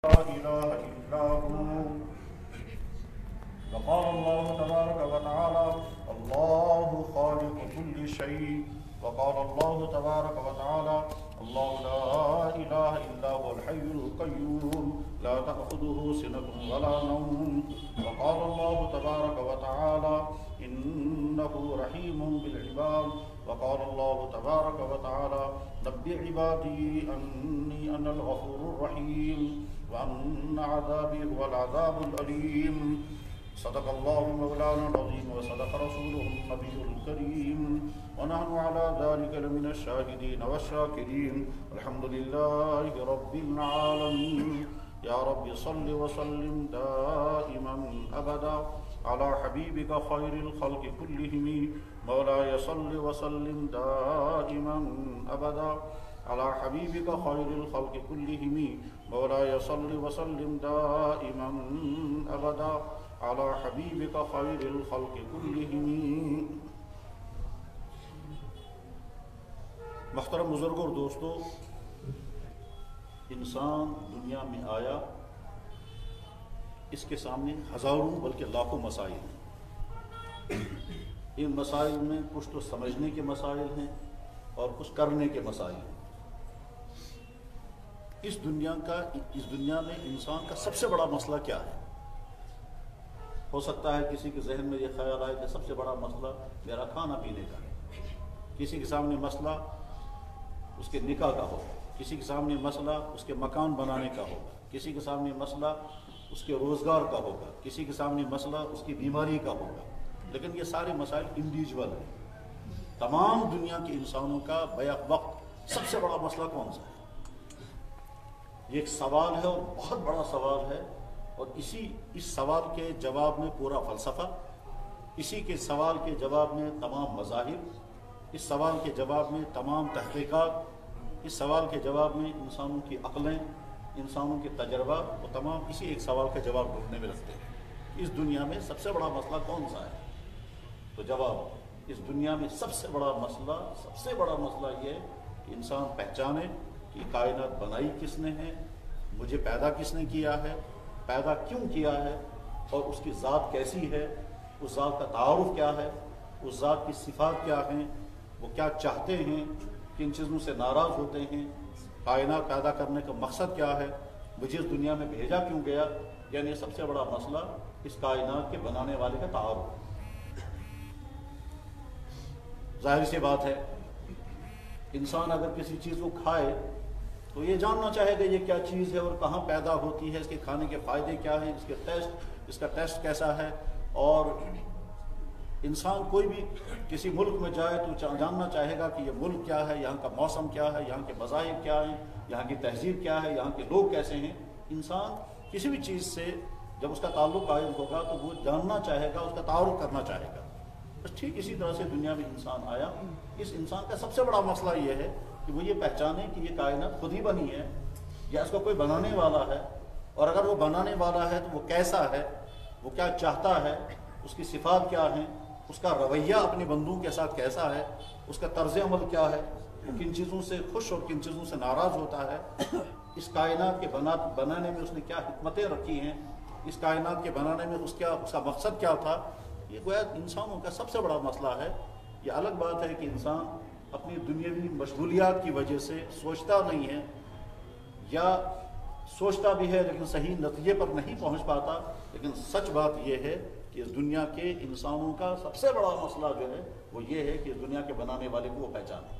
لا إله إلا هو. وقال الله تبارك وتعالى: الله خالق كل شيء. وقال الله تبارك وتعالى: الله لا إله إلا هو الحي القيوم لا تأخذه سنة ولا نوم. وقال الله تبارك وتعالى: إنه رحيم بالعباد. وقال الله تبارك وتعالى: نبئ عبادي أني أنا الغفور الرحيم وأن عذابي هو العذاب الأليم. صدق الله مولانا العظيم وصدق رسوله النبي الكريم ونحن على ذلك لمن الشاهدين والشاكرين. الحمد لله رب العالمين. يا رب صل وسلم دائما أبدا على حبيبك خير الخلق كلهم. مولاي صل وسلم دائما أبدا على حبيبك خير الخلق كلهم. مولاي صل وسلم دائما أبدا على حبيبك خير الخلق كلهم. محترم بزرگوں اور دوستو، انسان دنیا میں آیا، اس کے سامنے ہزاروں بلکہ لاکھوں مسائل ہیں۔ ان مسائل میں کچھ تو سمجھنے کے مسائل ہیں اور کچھ کرنے کے مسائل ہیں۔ اس دنیا میں انسان کا سب سے بڑا مسئلہ کیا ہے؟ ہو سکتا ہے کسی کے ذہن میں یہ خیال آئے کہ سب سے بڑا مسئلہ میرا کھانا پینے کا ہے، کسی کے سامنے مسئلہ اس کے نکاح کا ہوگا، کسی کے سامنے مسئلہ اس کے مکان بنانے کا ہوگا، کسی کے سامنے مسئلہ اس کے روزگار کا ہوگا، کسی کے سامنے مسئلہ اس کی بیماری کا ہوگا۔ لیکن یہ سارے مسائل انڈیویجول ہیں۔ تمام دنیا کے انسانوں کا بیک وقت سب سے بڑا مسئلہ کون سا ہے؟ یہ ایک سوال ہے اور بہت بڑا سوال ہے، اور اس سوال کے جواب میں پورا فلسفہ، اسی کے سوال کے جواب میں تمام مذاہب، اس سوال کے جواب میں تمام تحقیقات، اس سوال کے جواب میں انسانوں کی عقلیں، انسانوں کے تجربہ، وہ تمام اسی ایک سوال کا جواب ڈھونڈنے میں لگتے ہیں۔ اس دنیا میں سب سے بڑا مسئلہ کون سا ہے؟ تو جواب، اس دنیا میں سب سے بڑا مسئلہ یہ ہے کہ انسان پہچانے کہ کائنات بنائی کس نے ہے، مجھے پیدا کس نے کیا ہے، پیدا کیوں کیا ہے، اور اس کی ذات کیسی ہے، اس ذات کا تعارف کیا ہے، اس ذات کی صفات کیا ہیں، وہ کیا چاہتے ہیں، کن چیزوں سے ناراض ہوتے ہیں، کائنات پیدا کرنے کا مقصد کیا ہے، مجھے اس دنیا میں بھیجا کیوں گیا۔ یعنی سب سے بڑا مسئلہ اس کائنات کے بنانے والے کا تعارف۔ ظاہر سی بات ہے، انسان اگر کسی چیز کو کھائے تو یہ جاننا چاہے گا یہ کیا چیز ہے اور کہاں پیدا ہوتی ہے، اس کے کھانے کے فائدے کیا ہیں، اس کا ٹیسٹ کیسا ہے۔ اور انسان کوئی بھی کسی ملک میں جائے تو جاننا چاہے گا کہ یہ ملک کیا ہے، یہاں کا موسم کیا ہے، یہاں کے مذاہب کیا ہیں، یہاں کی تہذیب کیا ہے، یہاں کے لوگ کیسے ہیں۔ انسان کسی بھی چیز سے جب اس کا تعلق قائم ہوگا تو وہ جاننا چاہے گا، اس کا تعارف کرنا چاہے گا۔ بس ٹھیک اسی طرح سے دنیا میں انسان آیا، اس انسان کا سب سے بڑا مسئلہ یہ ہے کہ وہ یہ پہچانے کہ یہ کائنات خود ہی بنی ہے یا اس کو کوئی بنانے والا ہے، اور اگر وہ بنانے والا ہے تو وہ کیسا ہے، وہ کیا چاہتا ہے، اس کی صفات کیا ہیں، اس کا رویہ اپنے بندوں کے ساتھ کیسا ہے، اس کا طرز عمل کیا ہے، وہ کن چیزوں سے خوش اور کن چیزوں سے ناراض ہوتا ہے، اس کائنات کے بنانے میں اس نے کیا حکمتیں رکھی ہیں، اس کائنات کے بنانے میں اس کا مقصد کیا تھا۔ یہ گویا انسانوں کا سب سے بڑا مسئلہ ہے۔ یہ الگ بات ہے کہ انسان اپنی دنیاوی مشغولیات کی وجہ سے سوچتا نہیں ہے، یا سوچتا بھی ہے لیکن صحیح نتیجے پر نہیں پہنچ پاتا۔ لیکن سچ بات یہ ہے کہ اس دنیا کے انسانوں کا سب سے بڑا مسئلہ جو ہے وہ یہ ہے کہ اس دنیا کے بنانے والے کو وہ پہچانے۔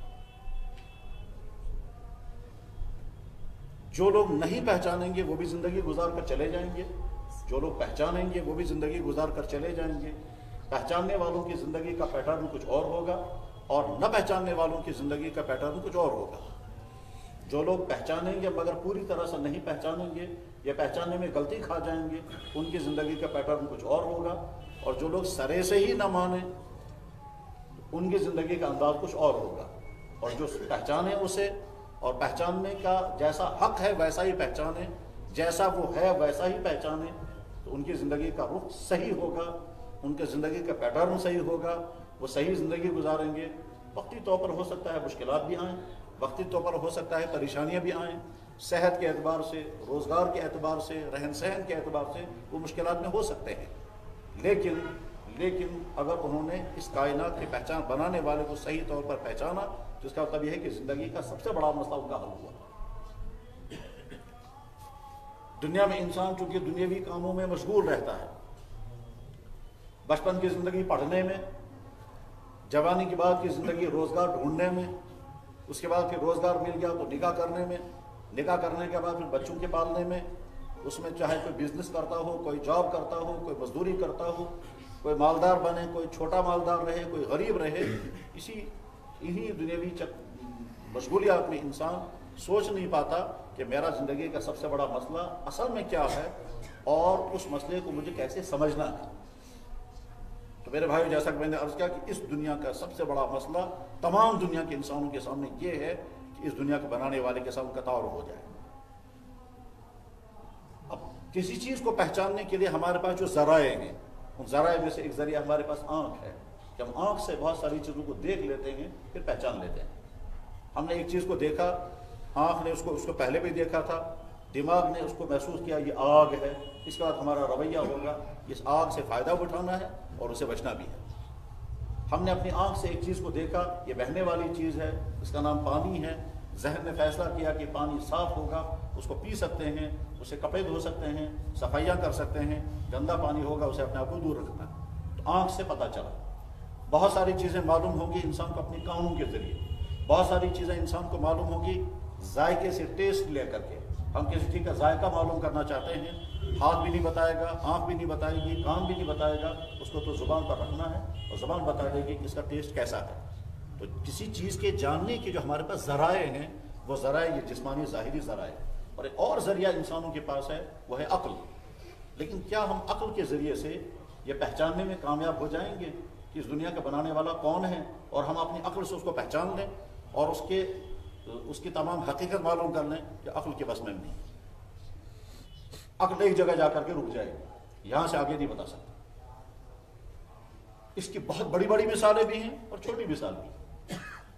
جو لوگ نہیں پہچانیں گے وہ بھی زندگی گزار کر چلے جائیں گے، جو لوگ پہچانیں گے وہ بھی زندگی گزار کر چلے جائیں گے۔ پہچاننے والوں کی زندگی کا پیٹرن کچھ اور ہوگا، اور نہ پہچاننے والوں کی زندگی کا پیٹرن کچھ اور ہوگا۔ جو لوگ پہچانیں گے مگر پوری طرح سے نہیں پہچانیں گے یا پہچاننے میں غلطی کھا جائیں گے، ان کی زندگی کا پیٹرن کچھ اور ہوگا۔ اور جو لوگ سرے سے ہی نہ مانیں ان کی زندگی کا انداز کچھ اور ہوگا۔ اور جو پہچانے اسے، اور پہچاننے کا جیسا حق ہے ویسا ہی پہچانے، جیسا وہ ہے ویسا ہی پہچانے، تو ان کی زندگی کا رخ صحیح ہوگا، ان کے زندگی کا پیٹرن صحیح ہوگا، وہ صحیح زندگی گزاریں گے۔ وقتی طور پر ہو سکتا ہے مشکلات بھی آئیں، وقتی طور پر ہو سکتا ہے پریشانیاں بھی آئیں، صحت کے اعتبار سے، روزگار کے اعتبار سے، رہن سہن کے اعتبار سے وہ مشکلات میں ہو سکتے ہیں، لیکن اگر انہوں نے اس کائنات کی پہچان بنانے والے کو صحیح طور پر پہچانا تو اس کا مطلب یہ ہے کہ زندگی کا سب سے بڑا مسئلہ ان کا حل ہوا۔ دنیا میں انسان چونکہ دنیاوی کاموں میں مشغول رہتا ہے، بچپن کی زندگی پڑھنے میں، جوانی کے بعد کی زندگی روزگار ڈھونڈنے میں، اس کے بعد پھر روزگار مل گیا تو نکاح کرنے میں، نکاح کرنے کے بعد پھر بچوں کے پالنے میں، اس میں چاہے کوئی بزنس کرتا ہو، کوئی جاب کرتا ہو، کوئی مزدوری کرتا ہو، کوئی مالدار بنے، کوئی چھوٹا مالدار رہے، کوئی غریب رہے، انہی دنیاوی مشغولیات میں انسان سوچ نہیں پاتا کہ میرا زندگی کا سب سے بڑا مسئلہ اصل میں کیا ہے اور اس مسئلے کو مجھے کیسے سمجھنا ہے۔ تو میرے بھائیو، جیسا کہ میں نے عرض کیا کہ اس دنیا کا سب سے بڑا مسئلہ تمام دنیا کے انسانوں کے سامنے یہ ہے کہ اس دنیا کو بنانے والے کے ساتھ ان کا تعارف ہو جائے۔ اب کسی چیز کو پہچاننے کے لیے ہمارے پاس جو ذرائع ہیں، ان ذرائع میں سے ایک ذریعہ ہمارے پاس آنکھ ہے کہ ہم آنکھ سے بہت ساری چیزوں کو دیکھ لیتے ہیں، پھر پہچان لیتے ہیں۔ ہم نے ایک چیز کو دیکھا، آنکھ نے اس کو پہلے بھی دیکھا تھا، دماغ نے اس کو محسوس کیا یہ آگ ہے، اس کے بعد ہمارا رویہ ہوگا اس آگ سے فائدہ اٹھانا ہے اور اسے بچنا بھی ہے۔ ہم نے اپنی آنکھ سے ایک چیز کو دیکھا، یہ بہنے والی چیز ہے، اس کا نام پانی ہے، ذہن نے فیصلہ کیا کہ پانی صاف ہوگا، اس کو پی سکتے ہیں، اسے کپڑے دھو سکتے ہیں، صفائیاں کر سکتے ہیں، گندا پانی ہوگا اسے اپنے آپ کو دور رکھنا ہے۔ تو آنکھ سے پتہ چلا۔ بہت ساری چیزیں معلوم ہوں گی انسان کو اپنی کانوں کے ذریعے، بہت ساری چیزیں انسان کو معلوم ہوگی ذائقے سے، ٹیسٹ لے کر کے۔ ہم کسی چیز کا ذائقہ معلوم کرنا چاہتے ہیں، ہاتھ بھی نہیں بتائے گا، آنکھ بھی نہیں بتائے گی، کان بھی نہیں بتائے گا، اس کو تو زبان پر رکھنا ہے اور زبان بتا دے گی کہ اس کا ٹیسٹ کیسا ہے۔ تو کسی چیز کے جاننے کے جو ہمارے پاس ذرائع ہیں، وہ ذرائع یہ جسمانی ظاہری ذرائع، اور ایک اور ذریعہ انسانوں کے پاس ہے، وہ ہے عقل۔ لیکن کیا ہم عقل کے ذریعے سے یہ پہچاننے میں کامیاب ہو جائیں گے کہ اس دنیا کا بنانے والا کون ہے، اور ہم اپنی عقل سے اس کو پہچان لیں اور اس کی تمام حقیقت معلوم کر لیں؟ کہ عقل کے بس میں نہیں۔ عقل ایک جگہ جا کر کے رک جائے گی، یہاں سے آگے نہیں بتا سکتا۔ اس کی بہت بڑی بڑی مثالیں بھی ہیں اور چھوٹی مثال بھی۔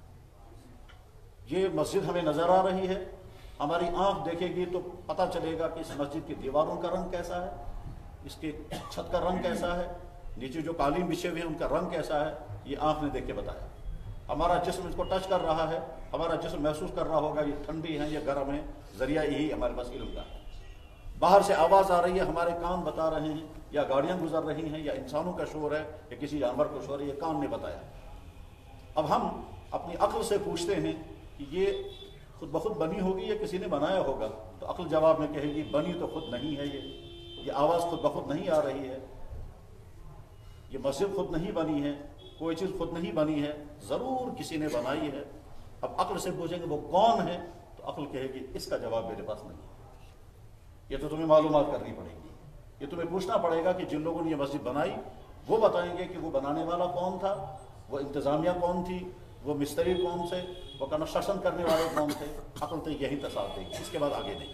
یہ مسجد ہمیں نظر آ رہی ہے، ہماری آنکھ دیکھے گی تو پتہ چلے گا کہ اس مسجد کی دیواروں کا رنگ کیسا ہے، اس کے چھت کا رنگ کیسا ہے، نیچے جو قالین بچھے ہوئے ہیں ان کا رنگ کیسا ہے، یہ آنکھ نے دیکھ کے بتایا۔ ہمارا جسم اس کو ٹچ کر رہا ہے، ہمارا جسم محسوس کر رہا ہوگا یہ ٹھنڈی ہے، یہ گرم ہے، ذریعہ یہی ہمارے پاس علم کا ہے۔ باہر سے آواز آ رہی ہے، ہمارے کان بتا رہے ہیں، یا گاڑیاں گزر رہی ہیں، یا انسانوں کا شور ہے، یا کسی جانور کا شور ہے، یہ کان نے بتایا۔ اب ہم اپنی عقل سے پوچھتے ہیں کہ یہ خود بخود بنی ہوگی یا کسی نے بنایا ہوگا، تو عقل جواب میں کہے گی بنی تو خود نہیں ہے، یہ آواز خود بخود نہیں آ رہی ہے، یہ مسجد خود نہیں بنی ہے، کوئی چیز خود نہیں بنی ہے، ضرور کسی نے بنائی ہے۔ اب عقل سے پوچھیں گے وہ کون ہے، تو عقل کہے گی اس کا جواب میرے پاس نہیں ہے، یہ تو تمہیں معلومات کرنی پڑے گی، یہ تمہیں پوچھنا پڑے گا کہ جن لوگوں نے یہ مسجد بنائی وہ بتائیں گے کہ وہ بنانے والا کون تھا، وہ انتظامیہ کون تھی، وہ مستری کون سے، وہ کنسٹرکشن کرنے والے کون تھے۔ عقل تو یہی تصاف دے گی، اس کے بعد آگے نہیں۔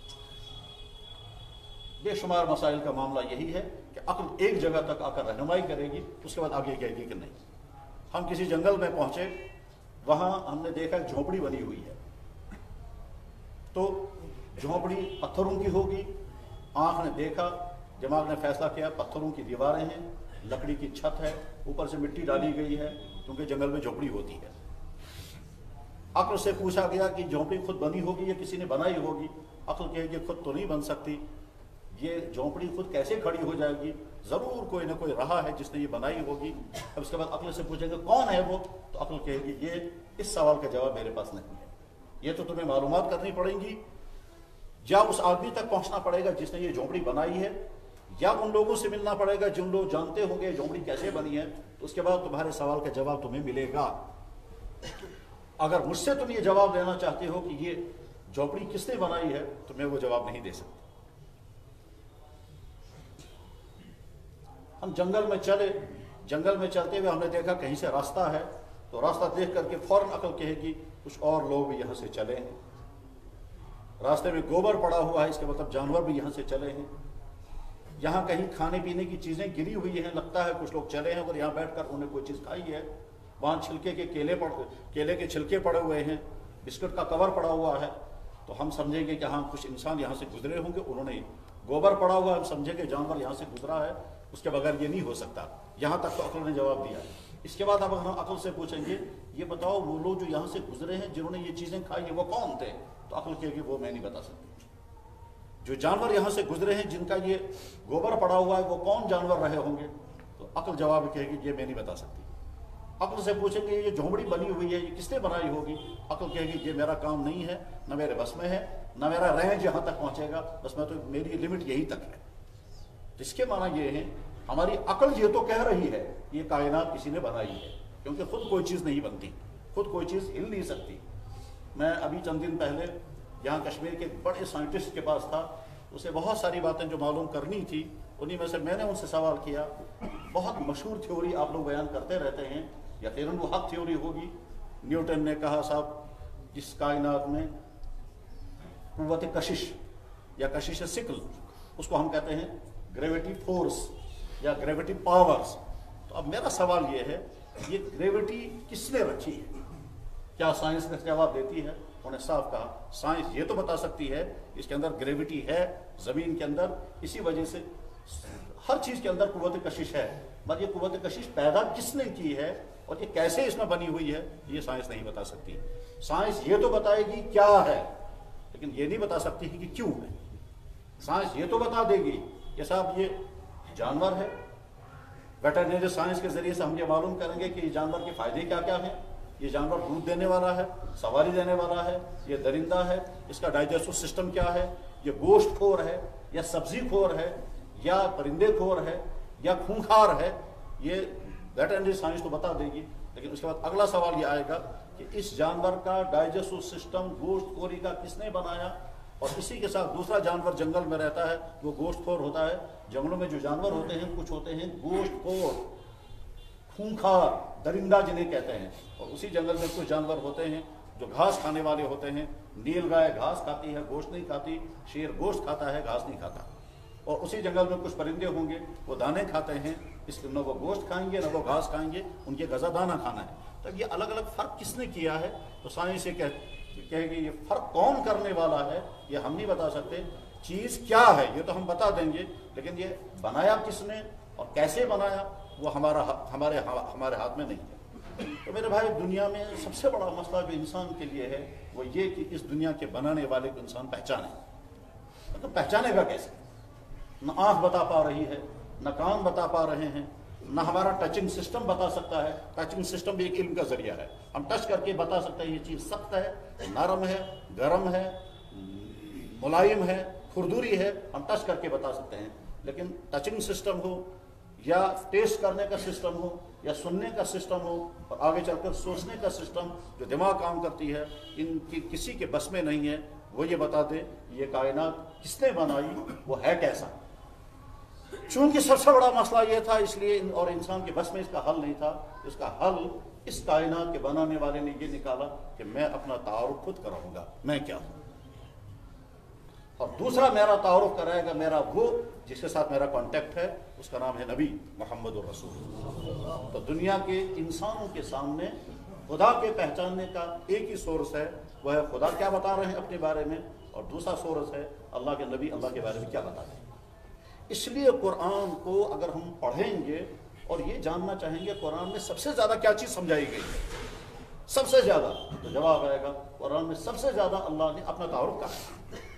بے شمار مسائل کا معاملہ یہی ہے کہ عقل ایک جگہ تک آ کر رہنمائی کرے گی، اس کے بعد آگے کہے گی کہ نہیں۔ ہم کسی جنگل میں پہنچے، وہاں ہم نے دیکھا ایک جھونپڑی بنی ہوئی ہے، تو جھونپڑی پتھروں کی ہوگی، آنکھ نے دیکھا، دماغ نے فیصلہ کیا پتھروں کی دیواریں ہیں، لکڑی کی چھت ہے، اوپر سے مٹی ڈالی گئی ہے، کیونکہ جنگل میں جھونپڑی ہوتی ہے۔ عقل سے پوچھا گیا کہ جھونپڑی خود بنی ہوگی یا کسی نے بنائی ہوگی، عقل کہے گی خود تو نہیں بن سکتی، یہ جھونپڑی خود کیسے کھڑی ہو جائے گی، ضرور کوئی نہ کوئی رہا ہے جس نے یہ بنائی ہوگی۔ اب اس کے بعد عقل سے پوچھیں گے کون ہے وہ، تو عقل کہے گی یہ اس سوال کا جواب میرے پاس نہیں ہے، یہ تو تمہیں معلومات کرنی پڑیں گی، یا اس آدمی تک پہنچنا پڑے گا جس نے یہ جھونپڑی بنائی ہے، یا ان لوگوں سے ملنا پڑے گا جن لوگ جانتے ہوں گے جھونپڑی کیسے بنی ہے، تو اس کے بعد تمہارے سوال کا جواب تمہیں ملے گا۔ اگر مجھ سے تم یہ جواب لینا چاہتے ہو کہ یہ جھونپڑی کس نے بنائی ہے، تو میں وہ جواب نہیں دے سکتا۔ ہم جنگل میں چلے، جنگل میں چلتے ہوئے ہم نے دیکھا کہیں سے راستہ ہے، تو راستہ دیکھ کر کے فوراً عقل کہے گی کچھ اور لوگ بھی یہاں سے چلے ہیں، راستے میں گوبر پڑا ہوا ہے، اس کا مطلب جانور بھی یہاں سے چلے ہیں، یہاں کہیں کھانے پینے کی چیزیں گری ہوئی ہیں، لگتا ہے کچھ لوگ چلے ہیں اور یہاں بیٹھ کر انہیں کوئی چیز کھائی ہے، وہاں کیلے کے چھلکے پڑے ہوئے ہیں، بسکٹ کا کور پڑا ہوا ہے، تو ہم سمجھیں گے کہ ہاں کچھ انسان یہاں سے گزرے ہوں گے، انہوں نے گوبر پڑا ہوا، ہم سمجھیں گے جانور یہاں سے گزرا ہے، اس کے بغیر یہ نہیں ہو سکتا۔ یہاں تک تو عقل نے جواب دیا۔ اس کے بعد اب ہم عقل سے پوچھیں گے یہ بتاؤ وہ لوگ جو یہاں سے گزرے ہیں جنہوں نے یہ چیزیں کھائی ہیں وہ کون تھے؟ تو عقل کہے گی وہ میں نہیں بتا سکتی۔ جو جانور یہاں سے گزرے ہیں جن کا یہ گوبر پڑا ہوا ہے وہ کون جانور رہے ہوں گے؟ تو عقل جواب کہے گی یہ میں نہیں بتا سکتی۔ عقل سے پوچھیں گے یہ جھونپڑی بنی ہوئی ہے یہ کس نے بنائی ہوگی؟ عقل کہے گی یہ میرا کام نہیں ہے، نہ میرے بس میں ہے، نہ میرا رینج یہاں تک پہنچے گا، بس میں تو میری لمٹ یہی تک ہے۔ جس کے معنی یہ ہے ہماری عقل یہ تو کہہ رہی ہے یہ کائنات کسی نے بنائی ہے، کیونکہ خود کوئی چیز نہیں بنتی، خود کوئی چیز ہل نہیں سکتی۔ میں ابھی چند دن پہلے یہاں کشمیر کے بڑے سائنٹسٹ کے پاس تھا، اسے بہت ساری باتیں جو معلوم کرنی تھی انہی میں سے میں نے ان سے سوال کیا۔ بہت مشہور تھیوری آپ لوگ بیان کرتے رہتے ہیں، یقیناً وہ حق تھیوری ہوگی۔ نیوٹن نے کہا صاحب اس کائنات میں قوت کشش یا کشش ثقل، اس کو ہم کہتے ہیں گریویٹی فورس یا گریویٹی پاورز۔ تو اب میرا سوال یہ ہے یہ گریویٹی کس نے رکھی ہے؟ کیا سائنس کا جواب دیتی ہے؟ انہوں نے صاف کہا سائنس یہ تو بتا سکتی ہے اس کے اندر گریویٹی ہے زمین کے اندر، اسی وجہ سے ہر چیز کے اندر قوت کشش ہے، مگر یہ قوت کشش پیدا کس نے کی ہے اور یہ کیسے اس میں بنی ہوئی ہے یہ سائنس نہیں بتا سکتی۔ سائنس یہ تو بتائے گی کیا ہے، لیکن یہ نہیں بتا سکتی کہ کیوں ہے۔ سائنس یہ تو بتا دے گی کہ صاحب یہ جانور ہے، ویٹرنری سائنس کے ذریعے سے ہم یہ معلوم کریں گے کہ یہ جانور کے فائدے کیا کیا ہیں، یہ جانور دودھ دینے والا ہے، سواری دینے والا ہے، یہ درندہ ہے، اس کا ڈائجسٹو سسٹم کیا ہے، یہ گوشت خور ہے یا سبزی خور ہے یا پرندے خور ہے یا خونخوار ہے، یہ ویٹرنری سائنس تو بتا دے گی۔ لیکن اس کے بعد اگلا سوال یہ آئے گا کہ اس جانور کا ڈائجسٹو سسٹم گوشت خوری کا کس نے بنایا؟ اور اسی کے ساتھ دوسرا جانور جنگل میں رہتا ہے وہ گوشت خور ہوتا ہے۔ جنگلوں میں جو جانور ہوتے ہیں کچھ ہوتے ہیں گوشت خور، خونخوار، درندہ جنہیں کہتے ہیں، اور اسی جنگل میں کچھ جانور ہوتے ہیں جو گھاس کھانے والے ہوتے ہیں۔ نیل گائے گھاس کھاتی ہے گوشت نہیں کھاتی، شیر گوشت کھاتا ہے گھاس نہیں کھاتا۔ اور اسی جنگل میں کچھ پرندے ہوں گے وہ دانے کھاتے ہیں، اس لیے نہ وہ گوشت کھائیں گے نہ وہ گھاس کھائیں گے، ان کے غذا دانہ کھانا ہے۔ تب یہ الگ الگ فرق کس نے کیا ہے؟ تو سائنس یہ کہے گی یہ فرق کون کرنے والا ہے یہ ہم نہیں بتا سکتے۔ چیز کیا ہے یہ تو ہم بتا دیں گے، لیکن یہ بنایا کس نے اور کیسے بنایا وہ ہمارے ہاتھ میں نہیں ہے۔ تو میرے بھائی دنیا میں سب سے بڑا مسئلہ جو انسان کے لیے ہے وہ یہ کہ اس دنیا کے بنانے والے کو انسان پہچانے، مطلب پہچانے گا کیسے؟ نہ آنکھ بتا پا رہی ہے، نہ کان بتا پا رہے ہیں، نہ ہمارا ٹچنگ سسٹم بتا سکتا ہے۔ ٹچنگ سسٹم بھی ایک علم کا ذریعہ ہے، ہم ٹچ کر کے بتا سکتے ہیں یہ چیز سخت ہے، نرم ہے، گرم ہے، ملائم ہے، کھردری ہے، ہم ٹچ کر کے بتا سکتے ہیں۔ لیکن ٹچنگ سسٹم ہو یا ٹیسٹ کرنے کا سسٹم ہو یا سننے کا سسٹم ہو اور آگے چل کر سوچنے کا سسٹم جو دماغ کام کرتی ہے، ان کی کسی کے بس میں نہیں ہے وہ یہ بتا دے یہ کائنات کس نے بنائی، وہ ہے کیسا۔ چونکہ سب سے بڑا مسئلہ یہ تھا اس لیے اور انسان کے بس میں اس کا حل نہیں تھا، اس کا حل اس کائنات کے بنانے والے نے یہ نکالا کہ میں اپنا تعارف خود کراؤں گا میں کیا ہوں، اور دوسرا میرا تعارف کرائے گا میرا وہ جس کے ساتھ میرا کانٹیکٹ ہے، اس کا نام ہے نبی محمد الرسول۔ تو دنیا کے انسانوں کے سامنے خدا کے پہچاننے کا ایک ہی سورس ہے، وہ ہے خدا کیا بتا رہے ہیں اپنے بارے میں، اور دوسرا سورس ہے اللہ کے نبی اللہ کے بارے میں کیا بتا رہے ہیں۔ اس لیے قرآن کو اگر ہم پڑھیں گے اور یہ جاننا چاہیں گے قرآن میں سب سے زیادہ کیا چیز سمجھائی گئی ہے، سب سے زیادہ، تو جواب آئے گا قرآن میں سب سے زیادہ اللہ نے اپنا تعارف کہا ہے۔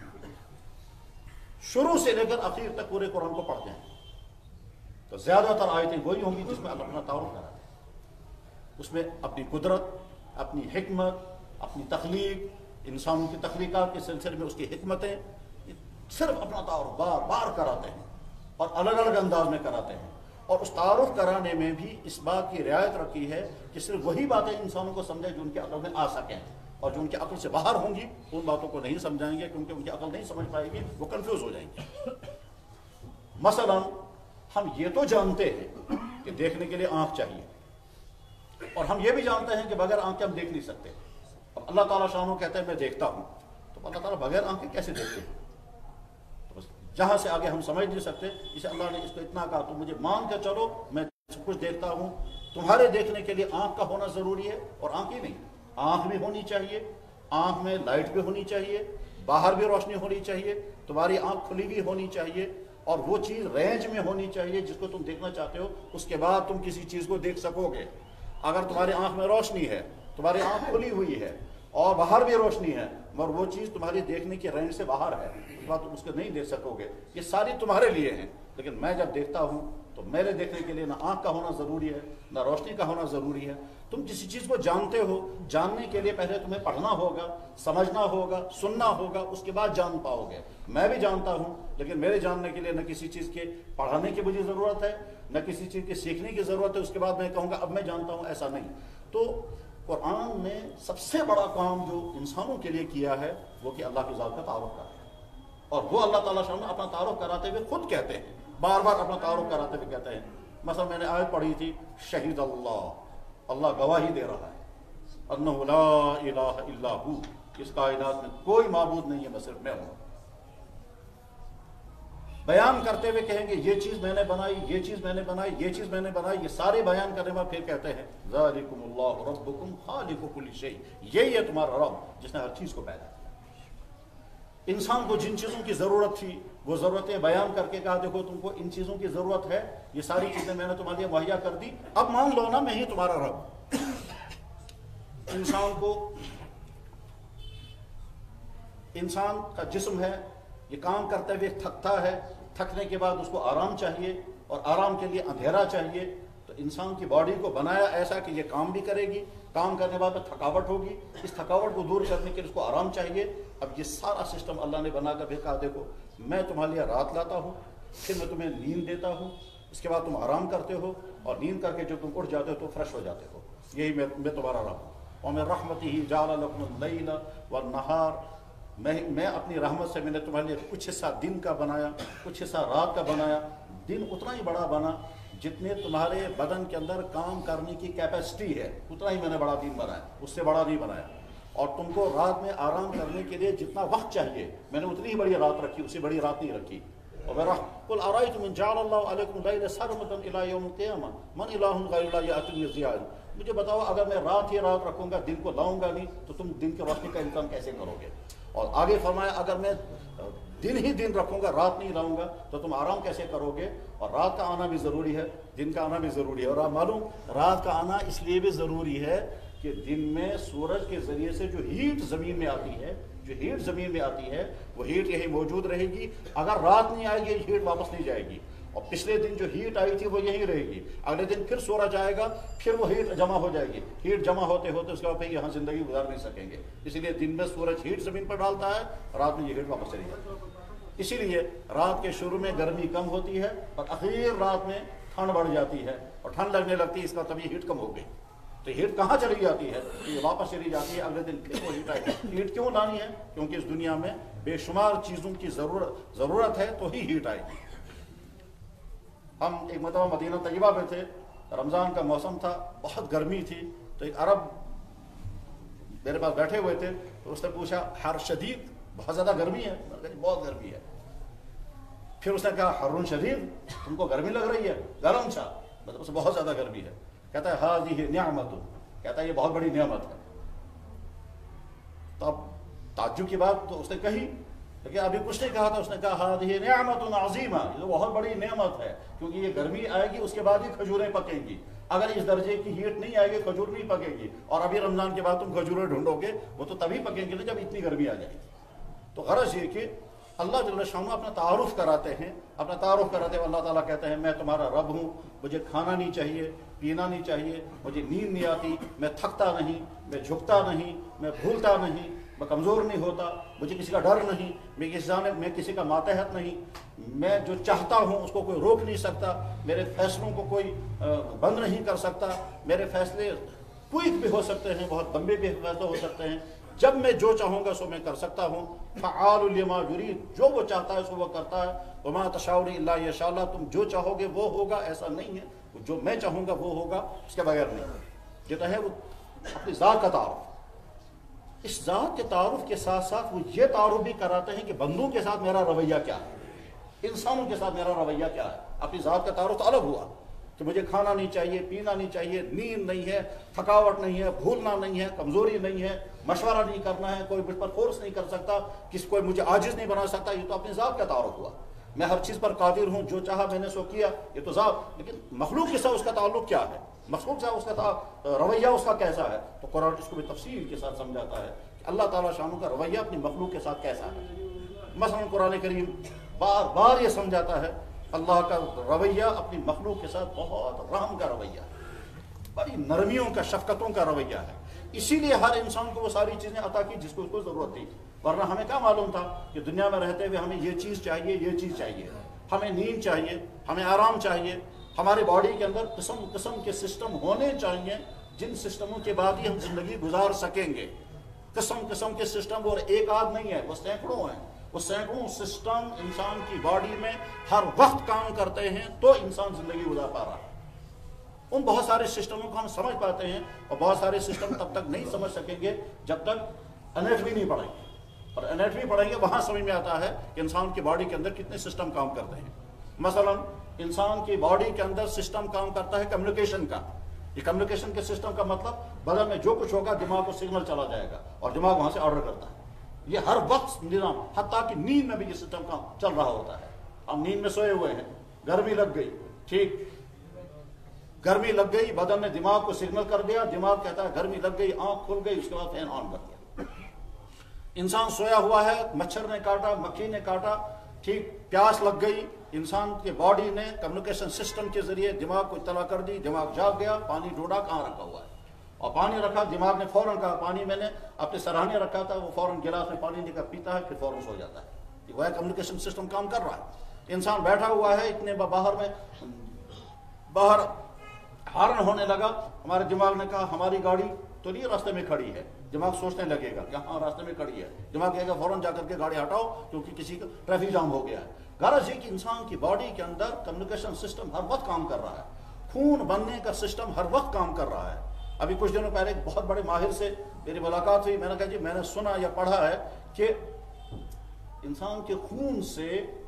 شروع سے لے کر آخر تک پورے قرآن کو پڑھتے ہیں تو زیادہ تر آیتیں وہی ہوں گی جس میں اللہ اپنا تعارف کراتے ہیں، اس میں اپنی قدرت، اپنی حکمت، اپنی تخلیق، انسانوں کی تخلیقات کے سلسلے میں اس کی حکمتیں، صرف اپنا تعارف بار بار کراتے ہیں اور الگ الگ انداز میں کراتے ہیں۔ اور اس تعارف کرانے میں بھی اس بات کی رعایت رکھی ہے کہ صرف وہی باتیں انسانوں کو سمجھیں جو ان کے عقل میں آ سکیں، اور جو ان کے عقل سے باہر ہوں گی ان باتوں کو نہیں سمجھائیں گے کیونکہ ان کی عقل نہیں سمجھ پائے گی، وہ کنفیوز ہو جائیں گے۔ مثلا ہم یہ تو جانتے ہیں کہ دیکھنے کے لیے آنکھ چاہیے، اور ہم یہ بھی جانتے ہیں کہ بغیر آنکھ کے ہم دیکھ نہیں سکتے۔ اب اللہ تعالیٰ شانہ کہتے ہیں میں دیکھتا ہوں، تو اللہ تعالیٰ بغیر آنکھ کے کیسے دیکھتے ہیں؟ تو بس جہاں سے آگے ہم سمجھ نہیں سکتے، اسے اللہ نے اس کو اتنا کہا تو مجھے مان کے چلو میں سب کچھ دیکھتا ہوں۔ تمہارے دیکھنے کے لیے آنکھ کا ہونا ضروری ہے، اور آنکھ ہی نہیں، آنکھ بھی ہونی چاہیے، آنکھ میں لائٹ بھی ہونی چاہیے، باہر بھی روشنی ہونی چاہیے، تمہاری آنکھ کھلی ہوئی ہونی چاہیے، اور وہ چیز رینج میں ہونی چاہیے جس کو تم دیکھنا چاہتے ہو، اس کے بعد تم کسی چیز کو دیکھ سکو گے۔ اگر تمہاری آنکھ میں روشنی ہے، تمہاری آنکھ کھلی ہوئی ہے اور باہر بھی روشنی ہے، مگر وہ چیز تمہاری دیکھنے کی رینج سے باہر ہے، اس کے بعد تم اس کو نہیں دیکھ سکو گے۔ یہ ساری تمہارے لیے ہیں، لیکن میں جب دیکھتا ہوں تو میرے دیکھنے کے لیے نہ آنکھ کا ہونا ضروری ہے، نہ روشنی کا ہونا ضروری ہے۔ تم کسی چیز کو جانتے ہو، جاننے کے لیے پہلے تمہیں پڑھنا ہوگا، سمجھنا ہوگا، سننا ہوگا، اس کے بعد جان پاؤ گے۔ میں بھی جانتا ہوں، لیکن میرے جاننے کے لیے نہ کسی چیز کے پڑھانے کی مجھے ضرورت ہے، نہ کسی چیز کے سیکھنے کی ضرورت ہے، اس کے بعد میں کہوں گا اب میں جانتا ہوں، ایسا نہیں۔ تو قرآن نے سب سے بڑا کام جو انسانوں کے لیے کیا ہے وہ کہ اللہ کی ذات کا تعارف کرنا، اور وہ اللہ تعالیٰ شاہ اپنا تعارف کراتے ہوئے خود کہتے ہیں، بار بار اپنا تعارف کراتے ہوئے کہتے ہیں۔ مثلا میں نے آیت پڑھی تھی، شہید اللہ گواہی دے رہا ہے، انہ لا الہ الا ہو، اس کائنات میں کوئی معبود نہیں ہے، میں صرف میں ہوں۔ بیان کرتے ہوئے کہیں گے یہ چیز میں نے بنائی، یہ چیز میں نے بنائی، یہ چیز میں نے بنائی، یہ سارے بیان کرنے میں پھر کہتے ہیں ذالکم اللہ ربکم خالق کل شیء، یہی ہے تمہارا رب جس نے ہر چیز کو پیدا کیا۔ انسان کو جن چیزوں کی ضرورت تھی وہ ضرورتیں بیان کر کے کہا دیکھو تم کو ان چیزوں کی ضرورت ہے، یہ ساری چیزیں میں نے تمہارے لیے مہیا کر دی، اب مان لو نا میں ہی تمہارا رب۔ انسان کا جسم ہے، یہ کام کرتے ہوئے تھکتا ہے، تھکنے کے بعد اس کو آرام چاہیے، اور آرام کے لیے اندھیرا چاہیے۔ تو انسان کی باڈی کو بنایا ایسا کہ یہ کام بھی کرے گی، کام کرنے کے بعد تھکاوٹ ہوگی، اس تھکاوٹ کو دور کرنے کے لیے اس کو آرام چاہیے۔ اب یہ سارا سسٹم اللہ نے بنا کر بھی کہا دیکھو میں تمہارے لیے رات لاتا ہوں، پھر میں تمہیں نیند دیتا ہوں، اس کے بعد تم آرام کرتے ہو، اور نیند کر کے جب تم اٹھ جاتے ہو تو فریش ہو جاتے ہو، یہی میں تمہارا رب ہوں۔ اور میں رحمتہ جعل لکم اللیل والنہار، میں اپنی رحمت سے میں نے تمہارے لیے کچھ حصہ دن کا بنایا، کچھ حصہ رات کا بنایا۔ دن اتنا ہی بڑا بنا جتنے تمہارے بدن کے اندر کام کرنے کی کیپیسٹی ہے، اتنا ہی میں نے بڑا دن بنایا، اس سے بڑا نہیں بنایا۔ اور تم کو رات میں آرام کرنے کے لیے جتنا وقت چاہیے میں نے اتنی ہی بڑی رات رکھی، اس سے بڑی رات نہیں رکھی۔ اور قل ارأیتم ان جعل اللہ علیکم اللیل سرمدا الی یوم القیامہ من الہ غیر اللہ یأتونی ضیاء، مجھے بتاؤ اگر میں رات ہی رات رکھوں گا، دن کو لاؤں گا نہیں، تو تم دن کی روشنی کا انتظام کیسے کرو گے؟ اور آگے فرمایا اگر میں دن ہی دن رکھوں گا، رات نہیں لاؤں گا، تو تم آرام کیسے کرو گے؟ اور رات کا آنا بھی ضروری ہے، دن کا آنا بھی ضروری ہے۔ اور آپ معلوم رات کا آنا اس لیے بھی ضروری ہے کہ دن میں سورج کے ذریعے سے جو ہیٹ زمین میں آتی ہے، وہ ہیٹ یہی موجود رہے گی۔ اگر رات نہیں آئے گی یہ ہیٹ واپس نہیں جائے گی، اور پچھلے دن جو ہیٹ آئی تھی وہ یہی رہے گی، اگلے دن پھر سورج آئے گا، پھر وہ ہیٹ جمع ہو جائے گی، ہیٹ جمع ہوتے ہوتے اس کے بعد پھر یہاں زندگی گزار نہیں سکیں گے۔ اسی لیے دن میں سورج ہیٹ زمین پر ڈالتا ہے، رات میں یہ ہیٹ واپس چلی جاتی ہے۔ اسی لیے رات کے شروع میں گرمی کم ہوتی ہے اور اخیر رات میں ٹھنڈ بڑھ جاتی ہے، اور ٹھنڈ لگنے لگتی ہے، اس کا تب یہ ہیٹ کم ہو گئی۔ تو ہیٹ کہاں چلی جاتی ہے؟ یہ واپس چلی جاتی ہے، اگلے دن پھر وہ ہیٹ آئے گی۔ ہیٹ کیوں لانی ہے؟ کیونکہ اس دنیا میں بے شمار چیزوں کی ضرورت ہے تو ہی ہیٹ آئے گی۔ ہم ایک مرتبہ مدینہ طیبہ میں تھے، رمضان کا موسم تھا، بہت گرمی تھی، تو ایک عرب میرے پاس بیٹھے ہوئے تھے، تو اس نے پوچھا حر شدید، بہت زیادہ گرمی ہے؟ بہت گرمی ہے۔ پھر اس نے کہا حر شدید، تم کو گرمی لگ رہی ہے؟ گرم سا، مطلب اسے بہت زیادہ گرمی ہے۔ کہتا ہے ہذہ نعمت، کہتا ہے یہ بہت بڑی نعمت ہے۔ تو اب تعجب کی بات تو اس نے کہی، لیکن ابھی کچھ نہیں کہا تھا، اس نے کہا ہذہ نعمت عظیمہ، یہ تو بہت بڑی نعمت ہے، کیونکہ یہ گرمی آئے گی اس کے بعد ہی کھجوریں پکیں گی۔ اگر اس درجے کی ہیٹ نہیں آئے گی کھجور نہیں پکے گی، اور ابھی رمضان کے بعد تم کھجوریں ڈھونڈو گے، وہ تو تبھی پکیں گے نا جب اتنی گرمی آ جائے گی۔ تو غرض یہ کہ اللہ جل شانہ اپنا تعارف کراتے ہیں، اپنا تعارف کراتے ہوئے اللہ تعالیٰ کہتے ہیں میں تمہارا رب ہوں، مجھے کھانا نہیں چاہیے، پینا نہیں چاہیے، مجھے نیند نہیں آتی، میں تھکتا نہیں، میں جھکتا نہیں، میں بھولتا نہیں، میں کمزور نہیں ہوتا، مجھے کسی کا ڈر نہیں، میں کسی کا ماتحت نہیں، میں جو چاہتا ہوں اس کو کوئی روک نہیں سکتا، میرے فیصلوں کو کوئی بند نہیں کر سکتا، میرے فیصلے کوئک بھی ہو سکتے ہیں، بہت لمبے بھی فیصلے ہو سکتے ہیں، جب میں جو چاہوں گا سو میں کر سکتا ہوں، فعال لما یرید، جو وہ چاہتا ہے سو وہ کرتا ہے، وما تشاؤون الا ان یشاء اللہ، تم جو چاہو گے وہ ہوگا، ایسا نہیں ہے جو میں چاہوں گا وہ ہوگا، اس کے بغیر نہیں۔ یہ تو ہے وہ اپنی ذات کا تعارف۔ اس ذات کے تعارف کے ساتھ ساتھ وہ یہ تعارف بھی کراتے ہیں کہ بندوں کے ساتھ میرا رویہ کیا ہے، انسانوں کے ساتھ میرا رویہ کیا ہے۔ اپنی ذات کا تعارف تو الگ ہوا کہ مجھے کھانا نہیں چاہیے، پینا نہیں چاہیے، نیند نہیں ہے، تھکاوٹ نہیں ہے، بھولنا نہیں ہے، کمزوری نہیں ہے، مشورہ نہیں کرنا ہے، کوئی مجھ پر فورس نہیں کر سکتا، کوئی مجھے عاجز نہیں بنا سکتا. یہ تو اپنی ذات کا تعارف ہوا. میں ہر چیز پر قادر ہوں، جو چاہا میں نے سو کیا، یہ تو ذات. لیکن مخلوق کے ساتھ اس کا تعلق کیا ہے، مخلوق سے اس کا رویہ اس کا کیسا ہے؟ تو قرآن اس کو بھی تفصیل کے ساتھ سمجھاتا ہے کہ اللہ تعالیٰ شانوں کا رویہ اپنی مخلوق کے ساتھ کیسا ہے. مثلا قرآن کریم بار بار یہ سمجھاتا ہے اللہ کا رویہ اپنی مخلوق کے ساتھ بہت رحم کا رویہ ہے، بڑی نرمیوں کا، شفقتوں کا رویہ ہے. اسی لیے ہر انسان کو وہ ساری چیزیں عطا کی جس کو اس کو ضرورت تھی. ورنہ ہمیں کیا معلوم تھا کہ دنیا میں رہتے ہوئے ہمیں یہ چیز چاہیے، یہ چیز چاہیے، ہمیں نیند چاہیے، ہمیں آرام چاہیے، ہمارے باڈی کے اندر قسم قسم کے سسٹم ہونے چاہیے جن سسٹموں کے بعد ہی ہم زندگی گزار سکیں گے. قسم قسم کے سسٹم، اور ایک آدھ نہیں ہے، وہ سینکڑوں ہیں. وہ سینکڑوں سسٹم انسان کی باڈی میں ہر وقت کام کرتے ہیں تو انسان زندگی گزار پا رہا ہے. ان بہت سارے سسٹموں کو ہم سمجھ پاتے ہیں، اور بہت سارے سسٹم تب تک نہیں سمجھ سکیں گے جب تک انیٹمی نہیں پڑھیں گے. اور انیٹمی پڑھیں گے وہاں سمجھ میں آتا ہے کہ انسان کی باڈی کے اندر کتنے سسٹم کام کرتے ہیں. مثلا انسان کی باڈی کے اندر سسٹم کام کرتا ہے کمیونیکیشن کا. یہ کمیونیکیشن کے سسٹم کا مطلب بدن میں جو کچھ ہوگا دماغ کو سگنل چلا جائے گا اور دماغ وہاں سے آرڈر کرتا ہے. یہ ہر وقت نظام، حتیٰ کہ نیند میں بھی یہ سسٹم کام چل رہا ہوتا ہے. ہم نیند میں سوئے ہوئے ہیں، گرمی لگ گئی، ٹھیک، گرمی لگ گئی، بدن نے دماغ کو سگنل کر دیا، دماغ کہتا ہے گرمی لگ گئی، آنکھ کھل گئی، اس کے بعد فین آن کر دیا. انسان سویا ہوا ہے، مچھر نے کاٹا، مکھی نے کاٹا، ٹھیک، پیاس لگ گئی، انسان کے باڈی نے کمیونیکیشن سسٹم کے ذریعے دماغ کو اطلاع کر دی، دماغ جاگ گیا، پانی ڈھونڈا کہاں رکھا ہوا ہے، اور پانی رکھا، دماغ نے فوراً کہا پانی میں نے اپنے سراہنے رکھا تھا، وہ فوراً گلاس میں پانی لے کر پیتا ہے، پھر فوراً سو جاتا ہے. یہ وہ کمیونیکیشن سسٹم کام کر رہا ہے. انسان بیٹھا ہوا ہے، اتنے باہر ہارن ہونے لگا، ہمارے دماغ نے کہا ہماری گاڑی تو نہیں راستے میں کھڑی ہے. دماغ سوچنے لگے گا کہ ہاں راستے میں کھڑی ہے، دماغ کہے گا فوراً جا کر کے گاڑی ہٹاؤ کیونکہ کسی کا ٹریفک جام ہو گیا ہے. غرض یہ کہ انسان کی باڈی کے اندر کمیونیکیشن سسٹم ہر وقت کام کر رہا ہے، خون بننے کا سسٹم ہر وقت کام کر رہا ہے. ابھی کچھ دنوں پہلے ایک بہت بڑے ماہر سے میری ملاقات ہوئی. میں نے کہا جی میں نے سنا یا پڑھا ہے کہ انسان کے خون سے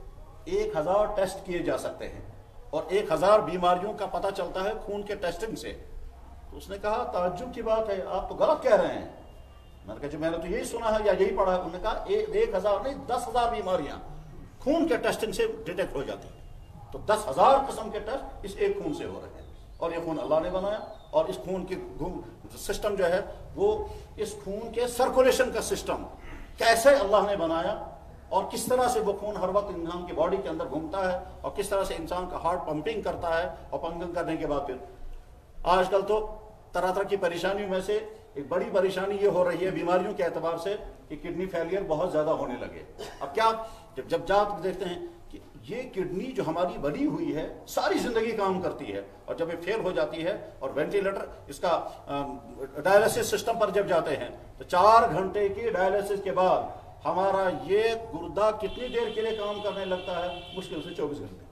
1000 ٹیسٹ کیے جا سکتے ہیں اور 1000 بیماریوں کا پتہ چلتا ہے خون کے ٹیسٹنگ سے. تو اس نے کہا تعجب کی بات ہے، آپ تو غلط کہہ رہے ہیں. میں نے کہا جی میں نے تو یہی سنا ہے یا یہی پڑھا ہے. انہوں نے کہا 1000 نہیں 10,000 بیماریاں خون کے ٹیسٹنگ سے ڈیٹیکٹ ہو جاتی ہیں. تو 10,000 قسم کے ٹیسٹ اس ایک خون سے ہو رہے ہیں. اور یہ خون اللہ نے بنایا، اور اس خون کی سسٹم جو ہے وہ اس خون کے سرکولیشن کا سسٹم کیسے اللہ نے بنایا، اور کس طرح سے وہ خون ہر وقت انسان کی باڈی کے اندر گھومتا ہے، اور کس طرح سے انسان کا ہارٹ پمپنگ کرتا ہے، اور پمپنگ کرنے کے بعد پھر آج کل تو طرح طرح کی پریشانیوں میں سے ایک بڑی پریشانی یہ ہو رہی ہے بیماریوں کے اعتبار سے کہ کڈنی فیلئر بہت زیادہ ہونے لگے. اب کیا جب جات دیکھتے ہیں کہ یہ کڈنی جو ہماری بنی ہوئی ہے ساری زندگی کام کرتی ہے، اور جب یہ فیل ہو جاتی ہے اور وینٹیلیٹر اس کا ڈائلیسس سسٹم پر جب جاتے ہیں تو 4 گھنٹے کی ڈائلیسس کے بعد ہمارا یہ گردہ کتنی دیر کے لیے کام کرنے لگتا ہے؟ مشکل سے 24 گھنٹے.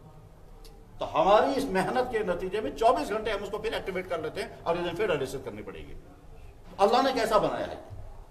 تو ہماری اس محنت کے نتیجے میں 24 گھنٹے ہم اس کو پھر ایکٹیویٹ کر لیتے ہیں اور انہیں پھر ڈائلیسس کرنی پڑے گی. اللہ نے کیسا بنایا ہے؟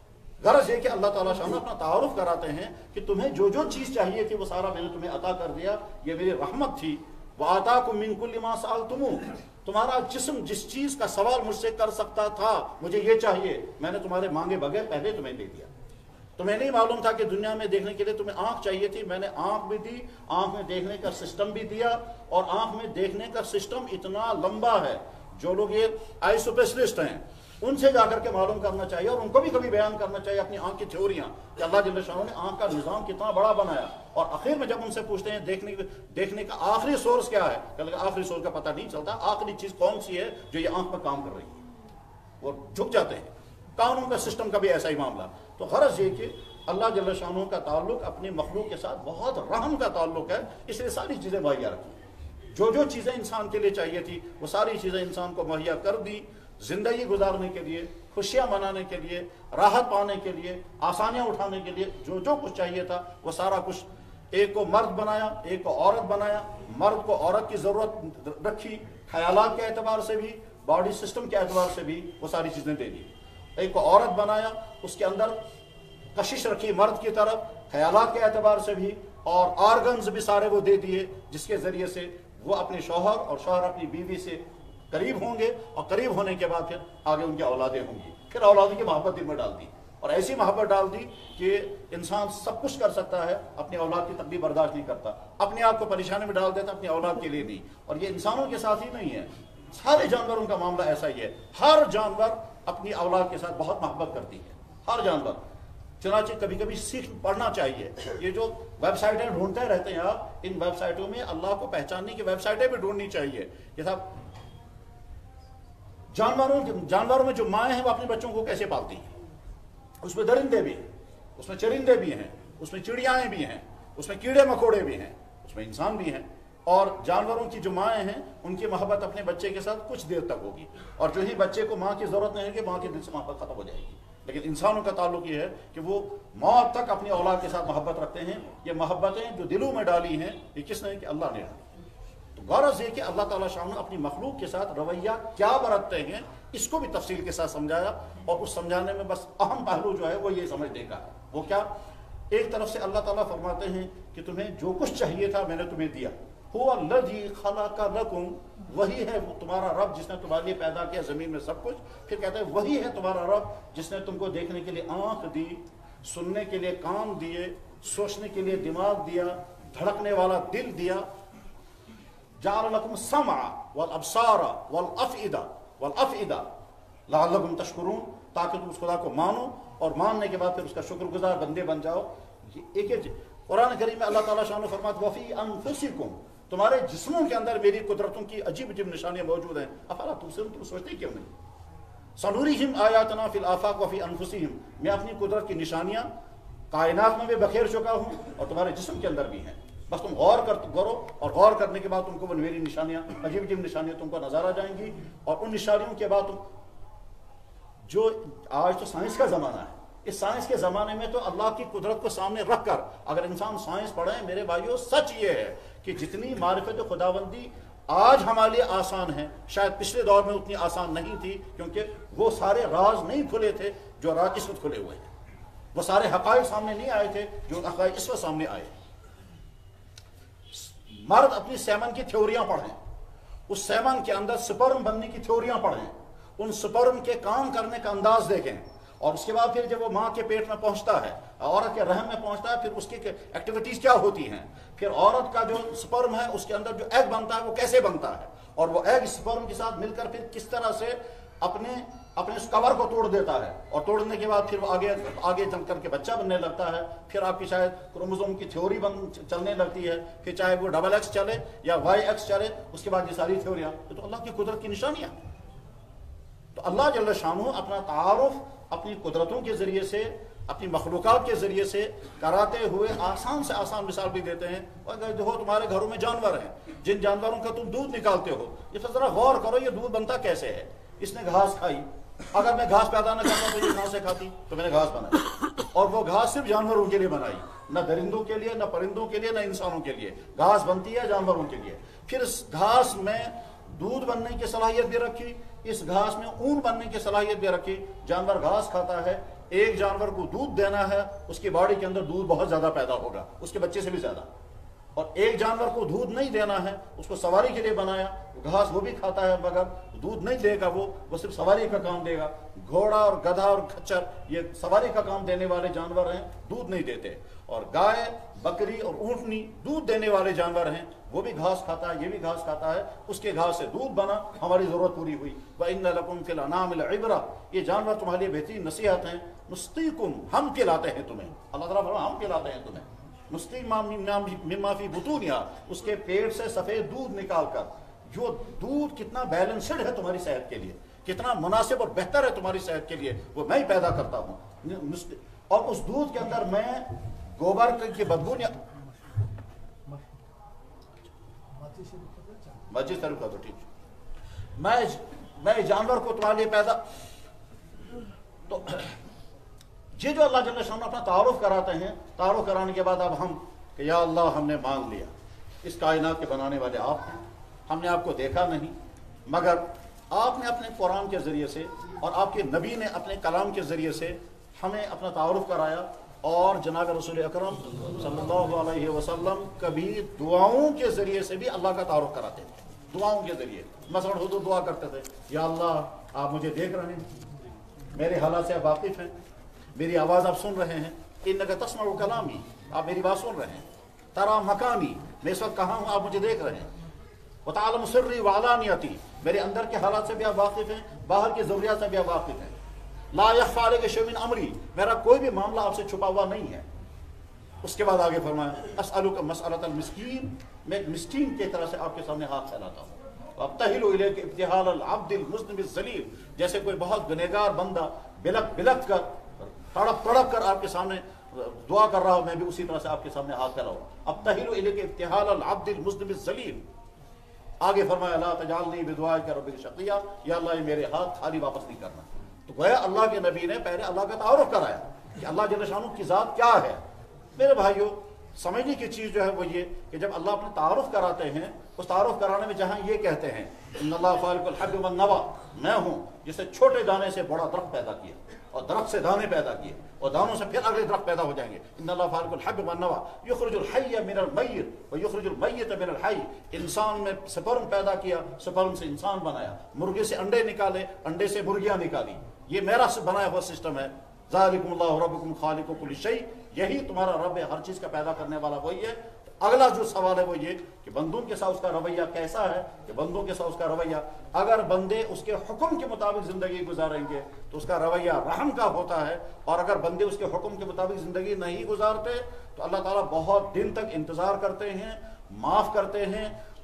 غرض یہ کہ اللہ تعالیٰ شان اپنا تعارف کراتے ہیں کہ تمہیں جو جو چیز چاہیے تھی وہ سارا میں نے تمہیں عطا کر دیا، یہ میری رحمت تھی. وَآتَاكُم مِّن كُلِّ مَا سَأَلْتُمُوهُ، تمہارا جسم جس چیز کا سوال مجھ سے کر سکتا تھا، مجھے یہ چاہیے، میں نے تمہارے مانگے بغیر پہلے تمہیں دے دیا. تمہیں نہیں معلوم تھا کہ دنیا میں دیکھنے کے لیے تمہیں آنکھ چاہیے تھی، میں نے آنکھ بھی دی، آنکھ میں دیکھنے کا سسٹم بھی دیا. اور آنکھ میں دیکھنے کا سسٹم اتنا لمبا ہے، جو لوگ یہ آئی اسپیشلسٹ ہیں ان سے جا کر کے معلوم کرنا چاہیے، اور ان کو بھی کبھی بیان کرنا چاہیے اپنی آنکھ کی تھیوریاں کہ اللہ جل شانہ نے آنکھ کا نظام کتنا بڑا بنایا. اور آخر میں جب ان سے پوچھتے ہیں دیکھنے کا آخری سورس کیا ہے، کہ آخری سورس کا پتہ نہیں چلتا، آخری چیز کون سی ہے جو یہ آنکھ میں کام کر رہی ہے، وہ جھک جاتے ہیں. قانون کا سسٹم کا بھی ایسا ہی معاملہ. تو غرض یہ کہ اللہ جل شانہ کا تعلق اپنی مخلوق کے ساتھ بہت رحم کا تعلق ہے، اس لیے ساری چیزیں مہیا رکھی. جو جو چیزیں انسان کے لیے چاہیے تھی وہ ساری چیزیں انسان کو مہیا کر دی، زندگی گزارنے کے لیے، خوشیاں منانے کے لیے، راحت پانے کے لیے، آسانیاں اٹھانے کے لیے جو جو کچھ چاہیے تھا وہ سارا کچھ. ایک کو مرد بنایا، ایک کو عورت بنایا، مرد کو عورت کی ضرورت رکھی، خیالات کے اعتبار سے بھی، باڈی سسٹم کے اعتبار سے بھی وہ ساری چیزیں دے دی. ایک کو عورت بنایا، اس کے اندر کشش رکھی مرد کی طرف خیالات کے اعتبار سے بھی، اور آرگنز بھی سارے وہ دے دیے جس کے ذریعے سے وہ اپنے شوہر اور شوہر اپنی بیوی سے قریب ہوں گے، اور قریب ہونے کے بعد پھر آگے ان کی اولادیں ہوں گی، پھر اولادوں کی محبت دل میں ڈال دی. اور ایسی محبت ڈال دی کہ انسان سب کچھ کر سکتا ہے، اپنی اولاد کی تکلیف برداشت نہیں کرتا، اپنے آپ کو پریشانی میں ڈال دیتا، اپنی اولاد کے لیے نہیں۔ اور یہ انسانوں کے ساتھ ہی نہیں ہے، سارے جانوروں کا معاملہ ایسا ہی ہے۔ ہر جانور اپنی اولاد کے ساتھ بہت محبت کرتی ہے، ہر جانور۔ چنانچہ کبھی کبھی سیکھ پڑھنا چاہیے۔ یہ جو ویب سائٹیں ڈھونڈتے رہتے ہیں آپ، ان ویب سائٹوں میں اللہ کو پہچاننے کی ویب سائٹیں بھی ڈھونڈنی چاہیے کہ صاحب جانوروں میں جو مائیں ہیں وہ اپنے بچوں کو کیسے پالتی ہیں۔ اس میں درندے بھی ہیں، اس میں چرندے بھی ہیں، اس میں چڑیائیں بھی ہیں، اس میں کیڑے مکوڑے بھی ہیں، اس میں انسان بھی ہیں۔ اور جانوروں کی جو مائیں ہیں ان کی محبت اپنے بچے کے ساتھ کچھ دیر تک ہوگی، اور جو ہی بچے کو ماں کی ضرورت نہیں ہوگی، ماں کے دل سے محبت ختم ہو جائے گی۔ لیکن انسانوں کا تعلق یہ ہے کہ وہ موت تک اپنی اولاد کے ساتھ محبت رکھتے ہیں۔ یہ محبتیں جو دلوں میں ڈالی ہیں یہ کس نے؟ کہ اللہ نے ڈالی۔ تو غرض یہ کہ اللہ تعالیٰ شان اپنی مخلوق کے ساتھ رویہ کیا برتتے ہیں اس کو بھی تفصیل کے ساتھ سمجھایا، اور اس سمجھانے میں بس اہم پہلو جو ہے وہ یہ سمجھنے کا ہے۔ وہ کیا؟ ایک طرف سے اللہ تعالیٰ فرماتے ہیں کہ تمہیں جو کچھ چاہیے تھا میں نے تمہیں دیا۔ هو الذی خلق لکم، وہی ہے وہ تمہارا رب جس نے تمہارے لیے پیدا کیا زمین میں سب کچھ۔ پھر کہتے ہیں وہی ہے تمہارا رب جس نے تم کو دیکھنے کے لیے آنکھ دی، سننے کے لیے کان دیے، سوچنے کے لیے دماغ دیا، دھڑکنے والا دل دیا۔ جعل لکم السمع والابصار والافئدہ لعلکم تشکرون، تاکہ تم اس خدا کو مانو اور ماننے کے بعد پھر اس کا شکر گزار بندے بن جاؤ۔ ایک قرآن کریم میں اللہ تعالیٰ شان و فرماتا وفی انفسکم، تمہارے جسموں کے اندر میری قدرتوں کی عجیب عجیب نشانیاں موجود ہیں۔ افلا تبصرون، تم سوچتے کیوں نہیں؟ سنوریہم آیاتنا فی الآفاق وفی انفسہم، میں اپنی قدرت کی نشانیاں کائنات میں بھی بکھیر چکا ہوں اور تمہارے جسم کے اندر بھی ہیں۔ بس تم غور کرو، اور غور کرنے کے بعد تم کو وہ میری نشانیاں، عجیب عجیب نشانیاں تم کو نظر آ جائیں گی۔ اور ان نشانیوں کے بعد تم جو آج تو سائنس کا زمانہ ہے، اس سائنس کے زمانے میں تو اللہ کی قدرت کو سامنے رکھ کر اگر انسان سائنس پڑھے، میرے بھائیوں سچ یہ ہے کہ جتنی معرفت خداوندی آج ہمارے لیے آسان ہے، شاید پچھلے دور میں اتنی آسان نہیں تھی، کیونکہ وہ سارے راز نہیں کھلے تھے جو راز اس وقت کھلے ہوئے ہیں۔ وہ سارے حقائق سامنے نہیں آئے تھے جو حقائق اس وقت سامنے آئے۔ مرد اپنی سیمن کی تھیوریاں پڑھیں، اس سیمن کے اندر سپرم بننے کی تھیوریاں پڑھیں، ان سپرم کے کام کرنے کا انداز دیکھیں، اور اس کے بعد پھر جب وہ ماں کے پیٹ میں پہنچتا ہے، عورت کے رحم میں پہنچتا ہے، پھر اس کی ایکٹیویٹیز کیا ہوتی ہیں، پھر عورت کا جو سپرم ہے اس کے اندر جو ایگ بنتا ہے وہ کیسے بنتا ہے، اور وہ ایگ سپرم کے ساتھ مل کر پھر کس طرح سے اپنے اس کور کو توڑ دیتا ہے، اور توڑنے کے بعد پھر وہ آگے جم کر کے بچہ بننے لگتا ہے۔ پھر آپ کی شاید کروموزوم کی تھیوری چلنے لگتی ہے، پھر چاہے وہ ڈبل ایکس چلے یا وائی ایکس چلے، اس کے بعد یہ ساری تھیوریاں، یہ تو اللہ کی قدرت کی نشانیاں۔ تو اللہ جل شانہ اپنا تعارف اپنی قدرتوں کے ذریعے سے، اپنی مخلوقات کے ذریعے سے کراتے ہوئے آسان سے آسان مثال بھی دیتے ہیں۔ اگر دیکھو تمہارے گھروں میں جانور ہیں، جن جانوروں کا تم دودھ نکالتے ہو، یہ ذرا غور کرو یہ دودھ بنتا کیسے ہے۔ اس نے گھاس کھائی، اگر میں گھاس پیدا نہ کرتا تو یہ کہاں سے کھاتی؟ تو میں نے گھاس بنائی، اور وہ گھاس صرف جانوروں کے لیے بنائی، نہ درندوں کے لیے، نہ پرندوں کے لیے، نہ انسانوں کے لیے۔ گھاس بنتی ہے جانوروں کے لیے۔ پھر اس گھاس میں دودھ بننے کی صلاحیت بھی رکھی، اس گھاس میں اون بننے کی صلاحیت بھی رکھی۔ جانور گھاس کھاتا ہے، ایک جانور کو دودھ دینا ہے، اس کی باڈی کے اندر دودھ بہت زیادہ پیدا ہوگا، اس کے بچے سے بھی زیادہ۔ اور ایک جانور کو دودھ نہیں دینا ہے، اس کو سواری کے لیے بنایا، گھاس وہ بھی کھاتا ہے مگر دودھ نہیں دے گا، وہ صرف سواری کا کام دے گا۔ گھوڑا اور گدھا اور کھچر یہ سواری کا کام دینے والے جانور ہیں، دودھ نہیں دیتے۔ اور گائے، بکری اور اونٹنی دودھ دینے والے جانور ہیں، وہ بھی گھاس کھاتا ہے، یہ بھی گھاس کھاتا ہے، اس کے گھاس سے دودھ بنا، ہماری ضرورت پوری ہوئی۔ وَإِنَّ لَكُمْ فِي الْأَنْعَامِ لَعِبْرَةً، یہ جانور تمہارے لیے بہترین نصیحت ہیں۔ نُسْقِيكُمْ، ہم پلاتے ہیں تمہیں، اللہ تعالیٰ فرماتا ہے ہم پلاتے ہیں تمہیں۔ نُسْقِي مِمَّا فِي بُطُونِهَا، اس کے پیٹ سے سفید دودھ نکال کر۔ جو دودھ کتنا بیلنسڈ ہے تمہاری صحت کے لیے، کتنا مناسب اور بہتر ہے تمہاری صحت کے لیے، وہ میں ہی پیدا کرتا ہوں۔ اور اس دودھ کے اندر میں گوبر کی بدبو مسجد شریف کا تو ٹھیک، میں جانور کو تمہارے لیے پیدا، تو یہ جو اللہ جل شانہ اپنا تعارف کراتے ہیں، تعارف کرانے کے بعد اب ہم کہ یا اللہ ہم نے مانگ لیا، اس کائنات کے بنانے والے آپ ہیں، ہم نے آپ کو دیکھا نہیں، مگر آپ نے اپنے قرآن کے ذریعے سے اور آپ کے نبی نے اپنے کلام کے ذریعے سے ہمیں اپنا تعارف کرایا۔ اور جناب رسول اکرم صلی اللہ علیہ وسلم کبھی دعاؤں کے ذریعے سے بھی اللہ کا تعارف کراتے تھے، دعاؤں کے ذریعے۔ مثلا حضور دعا کرتے تھے، یا اللہ آپ مجھے دیکھ رہے ہیں، میرے حالات سے آپ واقف ہیں، मेरी आवाज़ आप सुन रहे हैं, इन्नका तस्मउ कलामी, आप मेरी बात सुन रहे हैं, तरा मकानी, मैं इस वक्त कहाँ हूँ आप मुझे देख रहे हैं, व तालम सिर्री व अलानियती, मेरे अंदर के हालात से भी आप वाकिफ़ हैं, बाहर की ज़रूरियात से भी आप वाकिफ़ हैं, ला यख़्फ़ा अलैका शैउन मिन अमरी, मेरा कोई भी मामला आपसे छुपा हुआ नहीं है। उसके बाद आगे फरमाया अस्अलुका मसअलतल मिस्कीन, मैं एक मिस्कीन की तरह से आपके सामने हाथ फैलाता हूँ, अब्तहिलु इलैका इब्तिहालल अब्दिल मुज़निबिज़ ज़लील, जैसे कोई बहुत गुनहगार बंदा बिलक बिलक कर तड़प तड़प कर आपके सामने दुआ कर रहा हूँ, मैं भी उसी तरह से आपके सामने हाथ फैलाऊँ। अब्तहिलु इलैका इब्तिहालल अब्दिल मुज़निबिज़ ज़लील। आगे फरमाया ला तजालनी बिदुआइका रब्बी शक़िया, या अल्लाह ये मेरे हाथ खाली वापस नहीं करना। तो गोया अल्लाह के नबी ने पहले अल्लाह का तारुफ कराया कि अल्लाह जल्ल शानु की ज़ात क्या है। मेरे भाइयों, समझने की चीज़ जो है वो ये कि जब अल्लाह अपने तारुफ कराते हैं, उस तारुफ कराने में जहाँ ये कहते हैं इन्नल्लाह फालिकुल हब्बि वन नवा, मैं हूँ जिसने छोटे दाने से बड़ा दरख्त पैदा किया और दरख्त से दाने पैदा किए और दानों से फिर अगले दरख्त पैदा हो जाएंगे। इन्नल्लाह फालिकुल हब्बि वन नवा युखरिजुल हय्य मिनल मय्यित व युखरिजुल मय्यित मिनल हय्य, इंसान में स्पर्म पैदा किया, स्पर्म से इंसान बनाया, मुर्गे से अंडे निकाले, अंडे से मुर्गियाँ निकाली, ये मेरा बनाया हुआ सिस्टम है। ज़ालिकुमुल्लाहु रब्बुकुम खालिकु कुल्लि शै, यही तुम्हारा रब है, हर चीज़ का पैदा करने वाला वही है। अगला जो सवाल है वो ये कि बंदों के साथ उसका रवैया कैसा है, कि बंदों के साथ उसका रवैया, अगर बंदे उसके हुक्म के मुताबिक ज़िंदगी गुजारेंगे तो उसका रवैया रहम का होता है, और अगर बंदे उसके हुक्म के मुताबिक ज़िंदगी नहीं गुजारते तो अल्लाह ताला बहुत दिन तक इंतज़ार करते हैं, माफ़ करते हैं,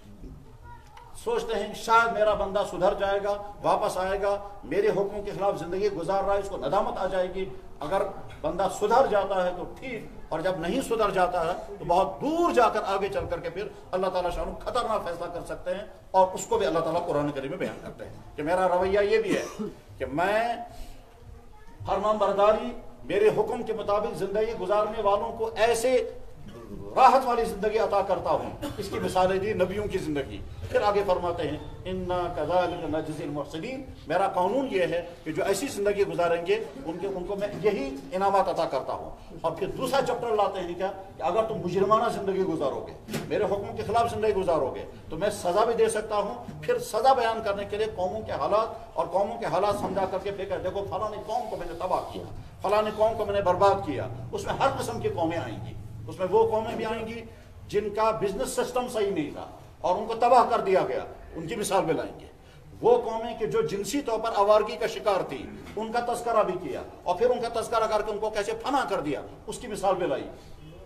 सोचते हैं शायद मेरा बंदा सुधर जाएगा, वापस आएगा, मेरे हुक्म के खिलाफ ज़िंदगी गुजार रहा है, इसको नदामत आ जाएगी। अगर बंदा सुधर जाता है तो ठीक, और जब नहीं सुधर जाता है तो बहुत दूर जाकर आगे चल करके फिर अल्लाह ताला शान खतरनाक फैसला कर सकते हैं, और उसको भी अल्लाह ताला कुरान करीम में बयान करते हैं कि मेरा रवैया ये भी है कि मैं फरमानबरदारी, मेरे हुक्म के मुताबिक ज़िंदगी गुजारने वालों को ऐसे राहत वाली जिंदगी अता करता हूँ। इसकी मिसालें दी नबियों की जिंदगी। फिर आगे फरमाते हैं इन्ना कज़ालिका नजज़िल मुहसिनीन, मेरा कानून ये है कि जो ऐसी जिंदगी गुजारेंगे उनको मैं यही इनामत अता करता हूँ। और फिर दूसरा चैप्टर लाते हैं क्या कि अगर तुम मुजरिमाना जिंदगी गुजारोगे, मेरे हुक्म के खिलाफ जिंदगी गुजारोगे तो मैं सजा भी दे सकता हूँ। फिर सजा बयान करने के लिए कौमों के हालात और कौमों के हालात समझा करके फिर देखो फलानी कौम को मैंने तबाह किया, फलानी कौम को मैंने बर्बाद किया। उसमें हर किस्म की कौमें आएंगी, उसमें वो कौमें भी आएंगी जिनका बिजनेस सिस्टम सही नहीं था और उनको तबाह कर दिया गया, उनकी मिसाल भी लाएंगे। वो कौमें कि जो जिनसी तौर पर आवारगी का शिकार थी, उनका तस्करा भी किया और फिर उनका तस्करा करके उनको कैसे फना कर दिया, उसकी मिसाल भी लाई।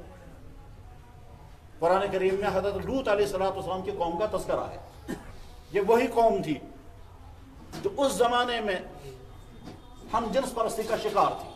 कुरान करीम में हज़रत लूत अलैहिस्सलाम की कौम का तस्करा है। ये वही कौम थी जो उस जमाने में हम जिन्स परस्ती का शिकार थी,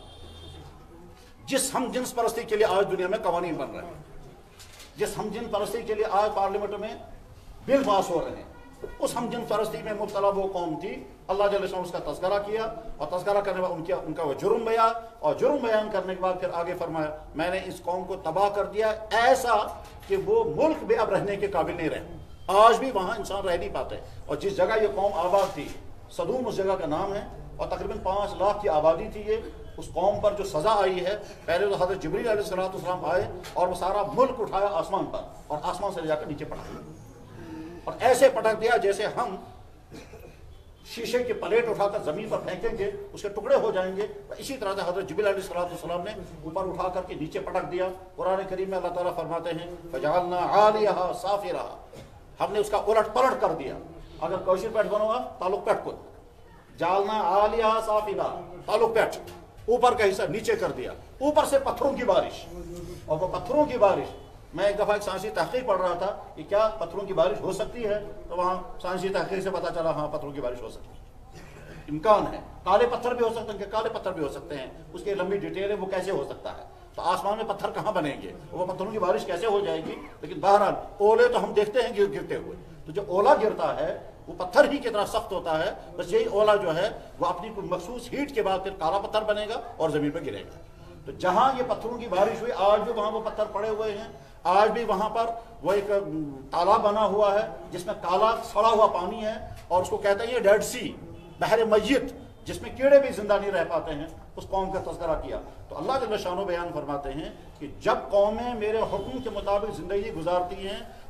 जिस हम जिन्स परस्ती के लिए आज दुनिया में कवानीन बन रहे हैं, जिस हम जिन्स परस्ती के लिए आज पार्लियामेंट में बिल पास हो रहे हैं, उस हम जिन्स परस्ती में मुब्तला वो कौम थी। अल्लाह जल्ल शान उसका तज़किरा किया और तज़किरा करने के बाद उनका वो जुर्म बयान, और जुर्म बयान करने के बाद फिर आगे फरमाया मैंने इस कौम को तबाह कर दिया ऐसा कि वो मुल्क भी अब रहने के काबिल नहीं रहे। आज भी वहाँ इंसान रह नहीं पाते। और जिस जगह ये कौम आबाद थी, सदूम उस जगह का नाम है, और तकरीबन 5 लाख की आबादी थी ये। उस कौम पर जो सज़ा आई है, पहले तो हज़रत जिब्रील अलैहिस्सलाम आए और वो सारा मुल्क उठाया आसमान पर और आसमान से ले जाकर नीचे पटक दिया, और ऐसे पटक दिया जैसे हम शीशे की प्लेट उठाकर ज़मीन पर फेंकेंगे उसके टुकड़े हो जाएंगे। तो इसी तरह से हज़रत जिब्रील अलैहिस्सलाम ने ऊपर उठा करके नीचे पटक दिया। कुरान करीम में अल्लाह ताला फरमाते हैं फजअलना आलियहा साफिलहा, हमने उसका उलट पलट कर दिया। अगर कौशल पैठ बनोगा ताल्लुक पैठ को जालना आलिया साफिला, ताल्लुक पैठ ऊपर का हिस्सा नीचे कर दिया, ऊपर से पत्थरों की बारिश। और वो पत्थरों की बारिश, मैं एक दफ़ा एक साइंसी तहकीक पढ़ रहा था कि क्या पत्थरों की बारिश हो सकती है, तो वहाँ साइंसी तहकीक से पता चला हाँ पत्थरों की बारिश हो सकती है, इम्कान है। काले पत्थर भी हो सकते हैं, काले पत्थर भी हो सकते हैं, उसकी लंबी डिटेल है वो कैसे हो सकता है। तो आसमान में पत्थर कहाँ बनेंगे, वो पत्थरों की बारिश कैसे हो जाएगी। लेकिन बहरहाल ओले तो हम देखते हैं गिरते हुए, तो जो ओला गिरता है वो पत्थर ही की तरह सख्त होता है। बस यही ओला जो है वो अपनी कोई मखसूस हीट के बाद फिर काला पत्थर बनेगा और जमीन पर गिरेगा। तो जहां ये पत्थरों की बारिश हुई, आज भी वहां वो पत्थर पड़े हुए हैं। आज भी वहां पर वो एक तालाब बना हुआ है जिसमें काला सड़ा हुआ पानी है, और उसको कहते हैं ये डेड सी, बहर मय्यत, जिसमें कीड़े भी जिंदा नहीं रह पाते हैं। उस कौम का तज़किरा किया। तो अल्लाह जल्ल शानो बयान फरमाते हैं कि जब कौमें मेरे हुक्म के मुताबिक ज़िंदगी गुजारती हैं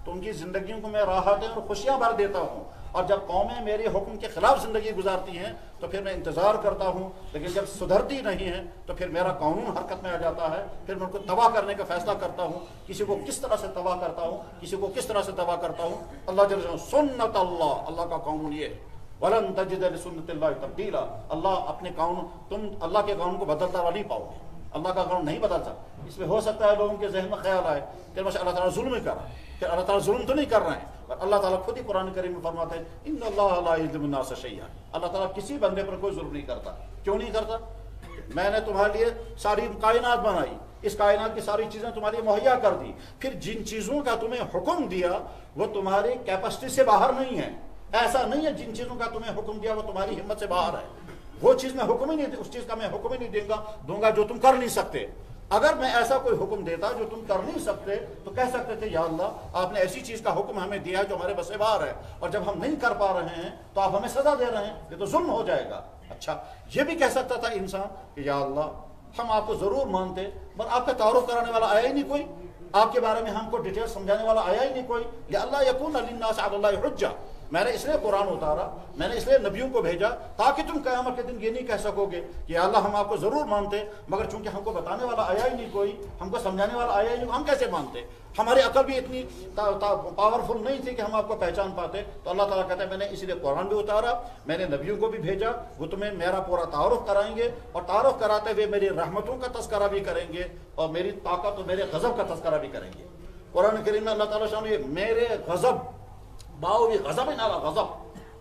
تو ان کی زندگیوں کو میں راحتیں اور خوشیاں بھر دیتا ہوں، اور جب قومیں میرے حکم کے خلاف زندگی گزارتی ہیں تو پھر میں انتظار کرتا ہوں، لیکن جب سدھرتی نہیں ہیں تو پھر میرا قانون حرکت میں آ جاتا ہے، پھر میں ان کو تباہ کرنے کا فیصلہ کرتا ہوں۔ کسی کو کس طرح سے تباہ کرتا ہوں، کسی کو کس طرح سے تباہ کرتا ہوں۔ اللہ جل جلالہ سنت اللہ، اللہ کا قانون یہ ہے، وَلَن تَجِدَ لِسُنَّتِ اللَّهِ تَبْدِيلًا، اللہ اپنے قانون، تم اللہ کے قانون کو بدلتا ہوا نہیں پاؤ گے، اللہ کا قانون نہیں بدلتا۔ اس میں ہو سکتا ہے لوگوں کے ذہن میں خیال آئے کہ بس اللہ تعالیٰ ظلم ہی کر رہا ہے، پھر اللہ تعالیٰ ظلم تو نہیں کر رہے ہیں، پر اللہ تعالیٰ خود ہی قرآن کریم میں فرماتے ہیں ان اللہ لا یظلم الناس شیئا، اللہ تعالیٰ کسی بندے پر کوئی ظلم نہیں کرتا۔ کیوں نہیں کرتا؟ میں نے تمہارے لیے ساری کائنات بنائی، اس کائنات کی ساری چیزیں تمہارے لیے مہیا کر دی، پھر جن چیزوں کا تمہیں حکم دیا وہ تمہاری کیپیسٹی سے باہر نہیں ہے، ایسا نہیں ہے جن چیزوں کا تمہیں حکم دیا وہ تمہاری ہمت سے باہر ہے، وہ چیز میں حکم ہی نہیں، اس چیز کا میں حکم ہی نہیں دوں گا جو تم کر نہیں سکتے۔ اگر میں ایسا کوئی حکم دیتا جو تم کر نہیں سکتے تو کہہ سکتے تھے یا اللہ آپ نے ایسی چیز کا حکم ہمیں دیا ہے جو ہمارے بس سے باہر ہے، اور جب ہم نہیں کر پا رہے ہیں تو آپ ہمیں سزا دے رہے ہیں، یہ تو ظلم ہو جائے گا۔ اچھا یہ بھی کہہ سکتا تھا انسان کہ یا اللہ ہم آپ کو ضرور مانتے، پر آپ کا تعارف کرانے والا آیا ہی نہیں کوئی، آپ کے بارے میں ہم کو ڈیٹیل سمجھانے والا آیا ہی نہیں کوئی، یا اللہ یکون للناس علی اللہ حجہ، میں نے اس لیے قرآن اتارا، میں نے اس لیے نبیوں کو بھیجا تاکہ تم قیامت کے دن یہ نہیں کہہ سکو گے کہ اللہ ہم آپ کو ضرور مانتے، مگر چونکہ ہم کو بتانے والا آیا ہی نہیں کوئی، ہم کو سمجھانے والا آیا ہی نہیں، ہم کیسے مانتے؟ ہماری عقل بھی اتنی پاورفل نہیں تھی کہ ہم آپ کو پہچان پاتے۔ تو اللہ تعالیٰ کہتا ہے میں نے اسی لیے قرآن بھی اتارا، میں نے نبیوں کو بھی بھیجا، وہ تمہیں میرا پورا تعارف کرائیں گے، اور تعارف کراتے ہوئے میری رحمتوں کا تذکرہ بھی کریں گے، اور میری طاقت اور میرے غضب کا تذکرہ بھی کریں گے۔ قرآن کریم میں اللہ تعالیٰ شامل میرے غضب باؤ بھی غضب نالا غضب،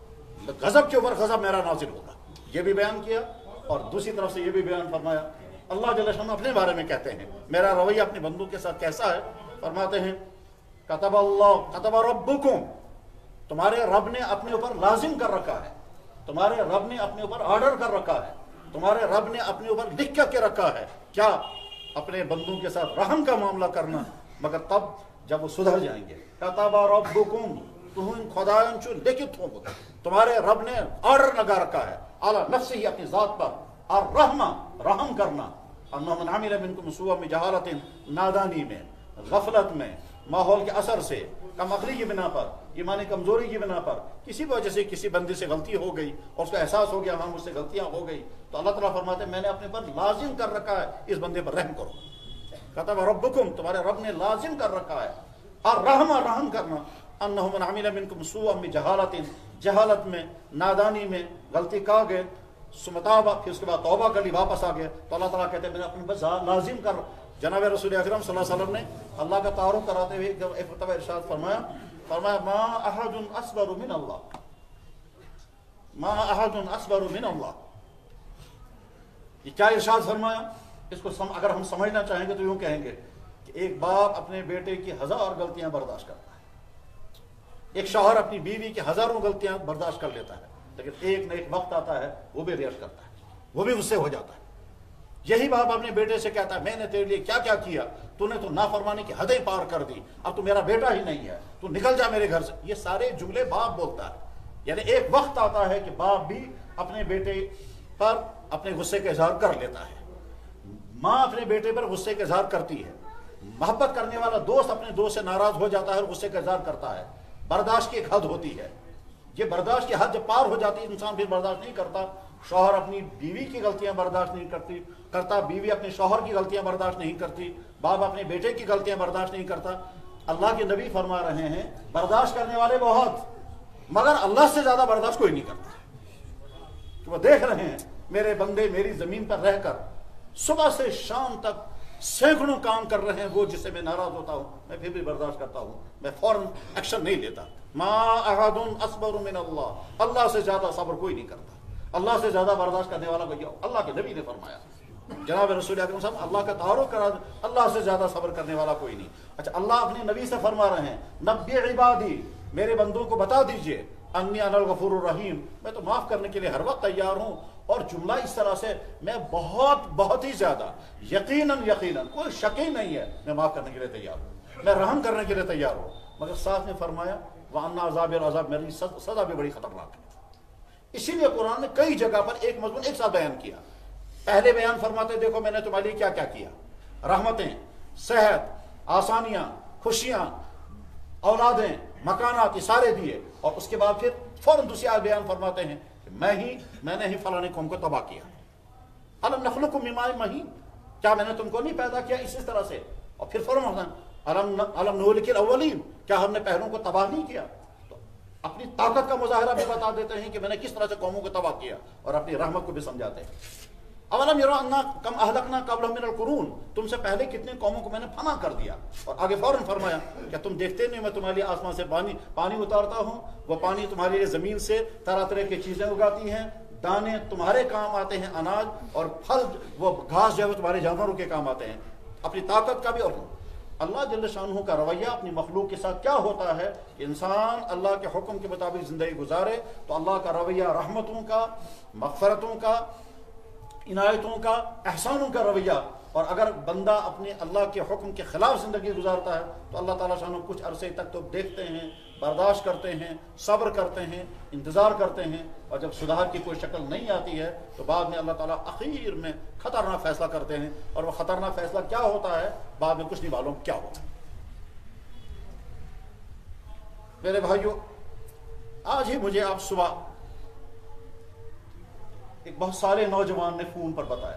غضب کے اوپر غضب میرا نازل ہوگا، یہ بھی بیان کیا، اور دوسری طرف سے یہ بھی بیان فرمایا۔ اللہ جل شانہ اپنے بارے میں کہتے ہیں میرا رویہ اپنے بندوں کے ساتھ کیسا ہے، فرماتے ہیں کتب اللہ کتب ربکم، تمہارے رب نے اپنے اوپر لازم کر رکھا ہے، تمہارے رب نے اپنے اوپر آرڈر کر رکھا ہے، تمہارے رب نے اپنے اوپر لکھ کر کے رکھا ہے، کیا؟ اپنے بندوں کے ساتھ رحم کا معاملہ کرنا، مگر تب جب وہ سدھر جائیں گے۔ کتب ربکم تم خدایان چو لکھت ہو، تمہارے رب نے آرڈر لگا رکھا ہے اعلیٰ نفس ہی اپنی ذات پر، اور رحم کرنا، انہ من عمل منکم سوءا بجہالۃ، نادانی میں، غفلت میں، ماحول کے اثر سے، کم عقلی کی بنا پر، ایمانی کمزوری کی بنا پر، کسی وجہ سے کسی بندے سے غلطی ہو گئی اور اس کا احساس ہو گیا ہاں مجھ سے غلطیاں ہو گئی، تو اللہ تعالیٰ فرماتے ہیں میں نے اپنے پر لازم کر رکھا ہے اس بندے پر رحم کرو۔ کتب ربکم تمہارے رب نے لازم کر رکھا ہے، اور رحم کرنا، انہ من عمل منکم سوءا بجہالۃ، جہالت میں، نادانی میں غلطی کا گئے، سمتابہ پھر اس کے بعد توبہ کر لی واپس آ گئے، تو اللہ تعالیٰ کہتے ہیں میں نے اپنے بس لازم کر۔ جناب رسول اکرم صلی اللہ علیہ وسلم نے اللہ کا تعارف کراتے ہوئے ایک مرتبہ ارشاد فرمایا ما احد اصبر من اللہ، ما احد اصبر من اللہ، یہ کیا ارشاد فرمایا؟ اس کو اگر ہم سمجھنا چاہیں گے تو یوں کہیں گے کہ ایک باپ اپنے بیٹے کی ہزار غلطیاں برداشت کرتا ہے، ایک شوہر اپنی بیوی کی ہزاروں غلطیاں برداشت کر لیتا ہے، لیکن ایک نہ ایک وقت آتا ہے وہ بھی ریئیکٹ کرتا ہے، وہ بھی غصے ہو جاتا ہے۔ یہی باپ اپنے بیٹے سے کہتا ہے میں نے تیرے لیے کیا کیا کیا، تو نے تو نافرمانی کی حدیں پار کر دی، اب تو میرا بیٹا ہی نہیں ہے، تو نکل جا میرے گھر سے۔ یہ سارے جملے باپ بولتا ہے، یعنی ایک وقت آتا ہے کہ باپ بھی اپنے بیٹے پر اپنے غصے کا اظہار کر لیتا ہے، ماں اپنے بیٹے پر غصے کا اظہار کرتی ہے، محبت کرنے والا دوست اپنے دوست سے ناراض ہو جاتا ہے اور غصے کا اظہار کرتا ہے۔ برداشت کی ایک حد ہوتی ہے، یہ برداشت کی حد جب پار ہو جاتی ہے انسان پھر برداشت نہیں کرتا۔ شوہر اپنی بیوی کی غلطیاں برداشت نہیں کرتا، بیوی اپنے شوہر کی غلطیاں برداشت نہیں کرتی، باپ اپنے بیٹے کی غلطیاں برداشت نہیں کرتا۔ اللہ کے نبی فرما رہے ہیں برداشت کرنے والے بہت، مگر اللہ سے زیادہ برداشت کوئی نہیں کرتا، کہ وہ دیکھ رہے ہیں میرے بندے میری زمین پر رہ کر صبح سے شام تک سینکڑوں کام کر رہے ہیں، وہ جس سے میں ناراض ہوتا ہوں میں پھر بھی برداشت کرتا ہوں، میں فوراً ایکشن نہیں لیتا۔ ما احد اصبر من اللہ، اللہ سے زیادہ صبر کوئی نہیں کرتا، اللہ سے زیادہ برداشت کرنے والا کوئی، اللہ کے نبی نے فرمایا، جناب رسول اکرم صاحب اللہ کا تعارف کرا، اللہ سے زیادہ صبر کرنے والا کوئی نہیں۔ اچھا اللہ اپنے نبی سے فرما رہے ہیں نبی عبادی، میرے بندوں کو بتا دیجئے، انی انا الغفور الرحیم، میں تو معاف کرنے کے لیے ہر وقت تیار ہوں۔ اور جملہ اس طرح سے میں بہت ہی زیادہ یقیناً کوئی شک ہی نہیں ہے میں معاف کرنے کے لیے تیار ہوں، میں رحم کرنے کے لیے تیار ہوں، مگر ساتھ میں فرمایا وَأَنَّ عَذَابِ الْعَذَابِ، میری سزا بھی بڑی خطرناک ہے۔ اسی لیے قرآن نے کئی جگہ پر ایک مضمون ایک ساتھ بیان کیا۔ پہلے بیان فرماتے دیکھو میں نے تمہارے لیے کیا کیا کیا، رحمتیں، صحت، آسانیاں، خوشیاں، اور پھر اس کے بعد کہتے ہیں میں نے تمہارے لیے کیا کیا کیا، عذاب، عذاب میں بڑی خطرناک ہے۔ اسی لیے قرآن نے کئی جگہ پر ایک مضمون ایک ساتھ بیان کیا۔ پہلے بیان فرماتے دیکھو میں نے تمہارے لیے کیا کیا کیا، رحمتیں، صحت، آسانیاں، خوشیاں، औलादें, मकानात, सारे दिए, और उसके बाद फिर फौरन दूसरी आयत बयान फरमाते हैं कि मैंने ही फलाने कौम को तबाह किया। अलम नखलुकुम मिन माइन महीन, क्या मैंने तुमको नहीं पैदा किया इसी तरह से? और फिर फौरन अलम नुहलिकिल अव्वलीन, क्या हमने पहलों को तबाह नहीं किया? तो अपनी ताकत का मुजाहिरा भी बता देते हैं कि मैंने किस तरह से कौमों को तबाह किया, और अपनी रहमत को भी समझाते हैं। अवलम यरो अन्ना कम अहलकना क़ब्लहुम मिनल कुरून, तुमसे पहले कितने कौमों को मैंने फना कर दिया। और आगे फौरन फरमाया, क्या तुम देखते नहीं मैं तुम्हारे लिए आसमान से पानी उतारता हूँ, वो पानी तुम्हारे लिए जमीन से तरह तरह की चीजें उगाती हैं, दाने तुम्हारे काम आते हैं, अनाज, और फल वो घास जो है तुम्हारे जानवरों के काम आते हैं। अपनी ताकत का भी। और अल्लाह जल्ल शानहू का रवैया अपनी मखलूक के साथ क्या होता है कि इंसान अल्लाह के हुक्म के मुताबिक जिंदगी गुजारे, तो अल्लाह का रवैया रहमतों का, मग़फ़िरतों का, इनायतों का, एहसानों का रवैया। और अगर बंदा अपने अल्लाह के हुक्म के खिलाफ ज़िंदगी गुजारता है तो अल्लाह ताला शान कुछ अरसे तक तो देखते हैं, बर्दाश्त करते हैं, सब्र करते हैं, इंतज़ार करते हैं, और जब सुधार की कोई शक्ल नहीं आती है तो बाद में अल्लाह ताला आखिर में ख़तरनाक फ़ैसला करते हैं। और वह ख़तरनाक फ़ैसला क्या होता है बाद में कुछ नहीं मालूम क्या होता है। मेरे भाइयों, आज ही मुझे आप सुबह एक बहुत सारे नौजवान ने फ़ोन पर बताया,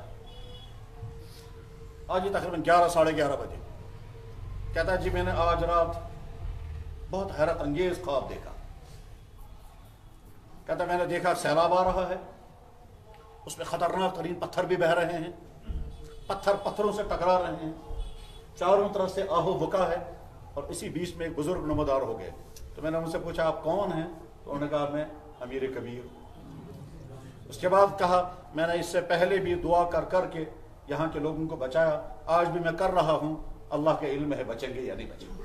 आज ही तकरीबन 11 साढ़े 11 बजे, कहता है जी मैंने आज रात बहुत हैरत अंगेज ख्वाब देखा। कहता मैंने देखा सैलाब आ रहा है, उसमें खतरनाक तरीन पत्थर भी बह रहे हैं, पत्थर पत्थरों से टकरा रहे हैं, चारों तरफ से आहो बुका है, और इसी बीच में एक बुजुर्ग नमदार हो गए। तो मैंने उनसे पूछा आप कौन हैं? तो उन्होंने कहा मैं अमीर कबीर। उसके बाद कहा मैंने इससे पहले भी दुआ कर कर के यहाँ के लोगों को बचाया, आज भी मैं कर रहा हूँ, अल्लाह के इल्म है बचेंगे या नहीं बचेंगे।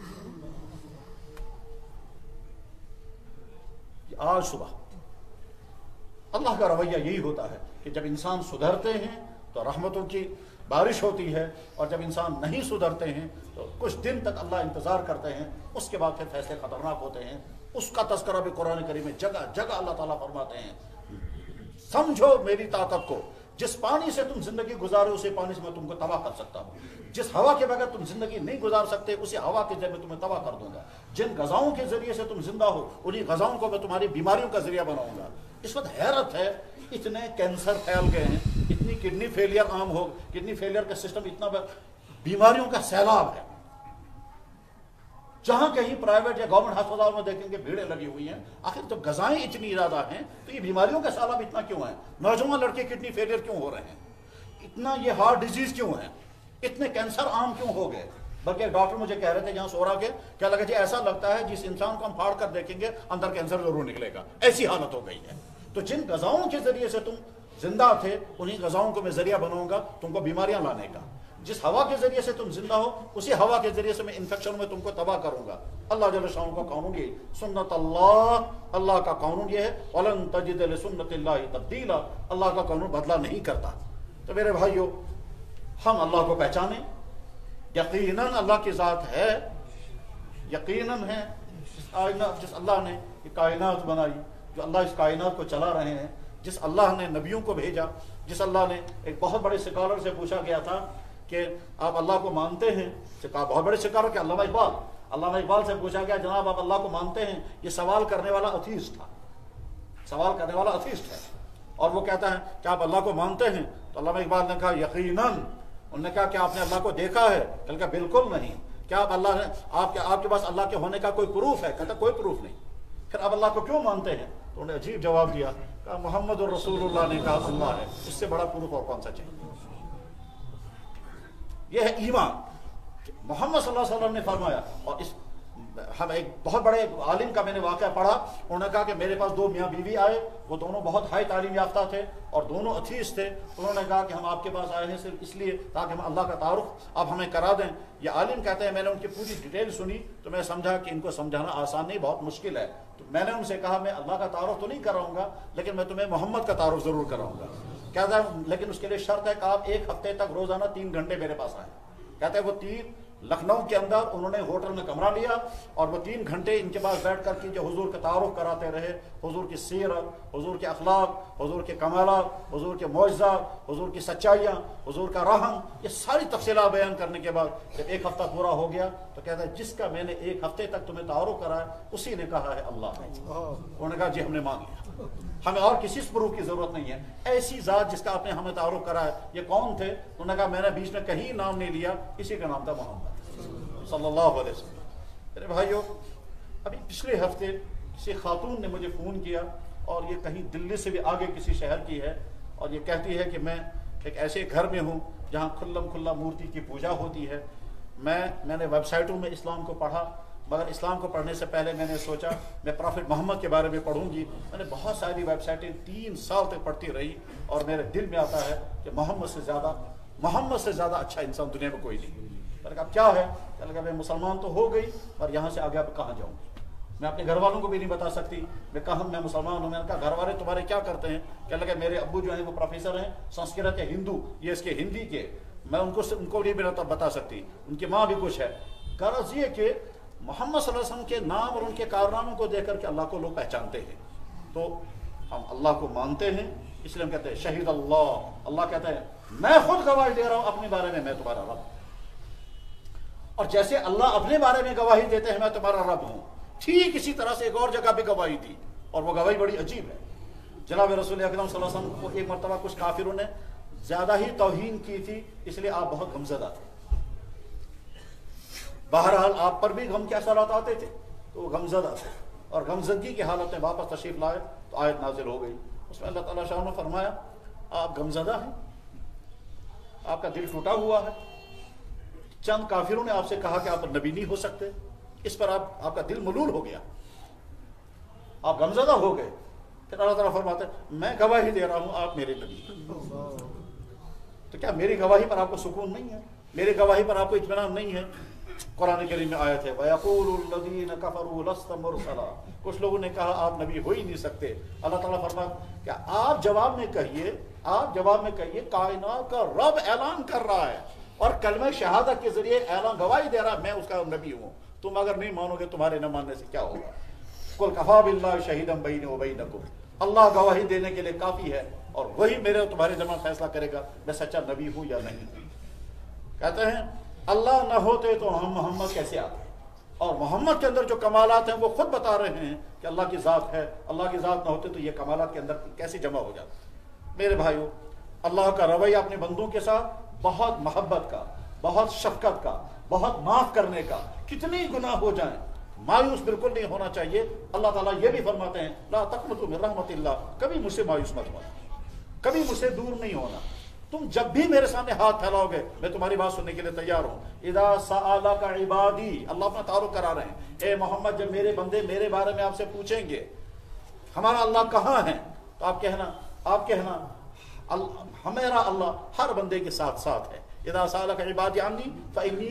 आज सुबह अल्लाह का रवैया यही होता है कि जब इंसान सुधरते हैं तो रहमतों की बारिश होती है, और जब इंसान नहीं सुधरते हैं तो कुछ दिन तक अल्लाह इंतज़ार करते हैं, उसके बाद फिर फैसले खतरनाक होते हैं। उसका तज़किरा भी कुरान करीम में जगह जगह अल्लाह ताला फरमाते हैं, समझो मेरी ताकत को, जिस पानी से तुम जिंदगी गुजारे उसी पानी से मैं तुमको तबाह कर सकता हूँ, जिस हवा के बगैर तुम जिंदगी नहीं गुजार सकते उसी हवा के जरिए तुम्हें तबाह कर दूंगा, जिन गजाओं के जरिए से तुम जिंदा हो उन्हीं गजाओं को मैं तुम्हारी बीमारियों का जरिया बनाऊंगा। इस वक्त हैरत है, इतने कैंसर फैल गए हैं, इतनी किडनी फेलियर आम हो, किडनी फेलियर का सिस्टम इतना, बीमारियों का सैलाब है। जहां कहीं प्राइवेट या गवर्नमेंट अस्पताल में देखेंगे भीड़ें लगी हुई हैं। आखिर तो गजाएं इतनी ज्यादा हैं तो ये बीमारियों का सैलाब इतना क्यों है? नौजवान लड़के किडनी फेलियर क्यों हो रहे हैं? इतना ये हार्ट डिजीज क्यों है? इतने कैंसर आम क्यों हो गए? बल्कि एक डॉक्टर मुझे कह रहे थे यहाँ सोरा के, क्या लगा जी ऐसा लगता है जिस इंसान को हम फाड़ कर देखेंगे अंदर कैंसर जरूर निकलेगा, ऐसी हालत हो गई है। तो जिन गजाओं के जरिए से तुम जिंदा थे उन्हीं गजाओं को मैं जरिया बनाऊंगा तुमको बीमारियां लाने का। जिस हवा के जरिए से तुम जिंदा हो उसी हवा के जरिए से मैं इन्फेक्शन में तुमको तबाह करूंगा। अल्लाह जल्ल शान का कानून ये, सुन्नत अल्लाह, अल्लाह का कानून ये है, वलन तजिद लिसुन्नतिल्लाहि तब्दीला, अल्लाह का कानून बदला नहीं करता। तो मेरे भाइयों, हम अल्लाह को पहचाने, यकीनन अल्लाह की ज़ात है, यकीनन है। जिस अल्लाह ने ये कायनात बनाई, जो अल्लाह इस कायनात को चला रहे हैं, जिस अल्लाह ने नबियों को भेजा, जिस अल्लाह ने, एक बहुत बड़े स्कॉलर से पूछा गया था कि आप अल्लाह को मानते हैं? बहुत बड़े स्कॉलर के अल्लामा इकबाल से पूछा गया जनाब आप अल्लाह को मानते हैं? ये सवाल करने वाला अथीस्ट था, सवाल करने वाला अथीस्ट है, और वो कहता है कि आप अल्लाह को मानते हैं? तो अल्लामा इकबाल ने कहा यकीनन। उन्होंने कहा कि आपने अल्लाह को देखा है? कहा बिल्कुल नहीं। क्या आप अल्लाह ने आपके पास अल्लाह के होने का कोई प्रूफ है? कहता कोई प्रूफ नहीं। फिर आप अल्लाह को क्यों मानते हैं? तो उन्होंने अजीब जवाब दिया, कहा मोहम्मद और रसूलुल्लाह ने कहा अल्लाह है, इससे बड़ा प्रूफ और कौन सा चाहिए? यह है ईमान। मोहम्मद सल्लल्लाहु अलैहि वसल्लम ने फरमाया, और इस हम एक बहुत बड़े आलिम का मैंने वाक़या पढ़ा, उन्होंने कहा कि मेरे पास दो मियाँ बीवी आए, वो दोनों बहुत हाई तालीम याफ्ता थे और दोनों अथीस थे। उन्होंने कहा कि हम आपके पास आए हैं सिर्फ इसलिए ताकि हम अल्लाह का तारुफ आप हमें करा दें। ये आलिम कहते हैं मैंने उनकी पूरी डिटेल सुनी तो मैं समझा कि इनको समझाना आसान नहीं, बहुत मुश्किल है। तो मैंने उनसे कहा मैं अल्लाह का तारुफ तो नहीं कराऊंगा, लेकिन मैं तुम्हें मोहम्मद का तारुफ ज़रूर कराऊंगा। कहता है लेकिन उसके लिए शर्त है कि आप एक हफ्ते तक रोज़ाना 3 घंटे मेरे पास आए। कहते हैं वो लखनऊ के अंदर उन्होंने होटल में कमरा लिया और वो 3 घंटे इनके पास बैठ कर के जो हुजूर का तारुफ कराते रहे, हुजूर की सीरत, हुजूर के अखलाक, हुजूर के कमालात, हुजूर के मौजज़ा, हुजूर की सच्चाइयाँ, हुजूर का रहम, ये सारी तफसीलात बयान करने के बाद जब 1 हफ्ता पूरा हो गया तो कहता है जिसका मैंने 1 हफ्ते तक तुम्हें तारुफ कराया उसी ने कहा है अल्लाह। उन्होंने कहा जी हमने मान लिया, हमें और किसी प्रूफ की जरूरत नहीं है। ऐसी जात जिसका आपने हमें तारुफ कराया ये कौन थे? उन्होंने कहा मैंने बीच में कहीं नाम नहीं लिया, इसी का नाम था मोहम्मद सल्लल्लाहु अलैहि वसल्लम। मेरे भाइयों, अभी पिछले हफ्ते किसी खातून ने मुझे फ़ोन किया और ये कहीं दिल्ली से भी आगे किसी शहर की है और ये कहती है कि मैं एक ऐसे घर में हूँ जहाँ खुल्ला मूर्ति की पूजा होती है। मैंने वेबसाइटों में इस्लाम को पढ़ा, मगर इस्लाम को पढ़ने से पहले मैंने सोचा मैं प्रॉफिट मोहम्मद के बारे में पढ़ूंगी। मैंने बहुत सारी वेबसाइटें 3 साल तक पढ़ती रही और मेरे दिल में आता है कि मोहम्मद से ज़्यादा अच्छा इंसान दुनिया में कोई नहीं। मैंने कहा क्या है? क्या लगा मैं मुसलमान तो हो गई और यहाँ से आगे अब कहाँ जाऊँगी? मैं अपने घर वालों को भी नहीं बता सकती मैं मुसलमान हूँ। मैंने कहा घर वाले तुम्हारे क्या करते हैं? क्या लगा मेरे अब्बू जो हैं वो प्रोफेसर हैं संस्कृत या हिंदू, ये इसके हिंदी के, मैं उनको नहीं बता सकती। उनकी माँ भी कुछ है। गरज ये कि मोहम्मद सल्लल्लाहु अलैहि वसल्लम के नाम और उनके कारनामों को देख करके अल्लाह को लोग पहचानते हैं, तो हम अल्लाह को मानते हैं। इसलिए हम कहते हैं शहीद अल्लाह कहता है मैं खुद गवाही दे रहा हूँ अपने बारे में, मैं तुम्हारा रब। और जैसे अल्लाह अपने बारे में गवाही देते हैं मैं तुम्हारा रब हूँ, ठीक इसी तरह से एक और जगह भी गवाही दी और वो गवाही बड़ी अजीब है। जनाब रसूल अकरम सल्लल्लाहु अलैहि वसल्लम को एक मरतबा कुछ काफिरों ने ज्यादा ही तौहीन की थी, इसलिए आप बहुत गमज़दा थे। बहरहाल आप पर भी गम के असरात आते थे तो वो गमज़दा थे और गमज़दगी की हालत में वापस तशरीफ लाए तो आयत नाजिल हो गई। उसमें अल्लाह ताला शाह ने फरमाया आप गमज़दा हैं, आपका दिल टूटा हुआ है। चंद काफिरों ने आपसे कहा कि आप नबी नहीं हो सकते, इस पर आपका दिल मलूल हो गया, आप गमज़दा हो गए। फिर अल्लाह ताला फरमाते मैं गवाही दे रहा हूं आप मेरे नबी। तो क्या मेरी गवाही पर आपको सुकून नहीं है? मेरी गवाही पर आपको इत्मीनान नहीं है? कुरान करीम में आयत है वयक़ूलुल्लज़ीना कफ़रू लस्त मुरसला, कुछ लोगों ने कहा आप नबी हो ही नहीं सकते। अल्लाह ताला फरमाता क्या आप जवाब में कहिए कायनात का रब ऐलान कर रहा है और कलमा शहादत के जरिए ऐलान गवाही दे रहा है मैं उसका नबी हूँ। तुम अगर नहीं मानोगे तुम्हारे न मानने से क्या होगा? कुल कफ़ा बिल्लाहि शहीदन बैनी व बैनकुम, अल्लाह गवाही देने के लिए काफी है और वही मेरे और तुम्हारे दरमियान फैसला करेगा मैं सच्चा नबी हूँ या नहीं। कहते हैं अल्लाह न होते तो हम मोहम्मद कैसे आते? और मोहम्मद के अंदर जो कमालात हैं वो खुद बता रहे हैं कि अल्लाह की ज़ात है, अल्लाह की ज़ात न होते तो ये कमालात के अंदर कैसे जमा हो जाते? मेरे भाइयों, अल्लाह का रवैया अपने बंदों के साथ बहुत मोहब्बत का, बहुत शफकत का, बहुत माफ करने का। कितनी गुनाह हो जाए मायूस बिल्कुल नहीं होना चाहिए। अल्लाह ताला ये भी फरमाते हैं ला तक़नतू मिन रहमतिल्लाह, कभी मुझसे मायूस मत होना, कभी मुझसे दूर नहीं होना। तुम जब भी मेरे सामने हाथ फैलाओगे मैं तुम्हारी बात सुनने के लिए तैयार हूँ। इदा सअलका इबादी, अल्लाह अपना तारुफ करा रहे हैं, ए मोहम्मद जब मेरे बंदे मेरे बारे में आपसे पूछेंगे हमारा अल्लाह कहाँ है, तो आप कहना हमारा अल्लाह हर बंदे के साथ साथ है। इदा सअलका इबादी अन्नी फइन्नी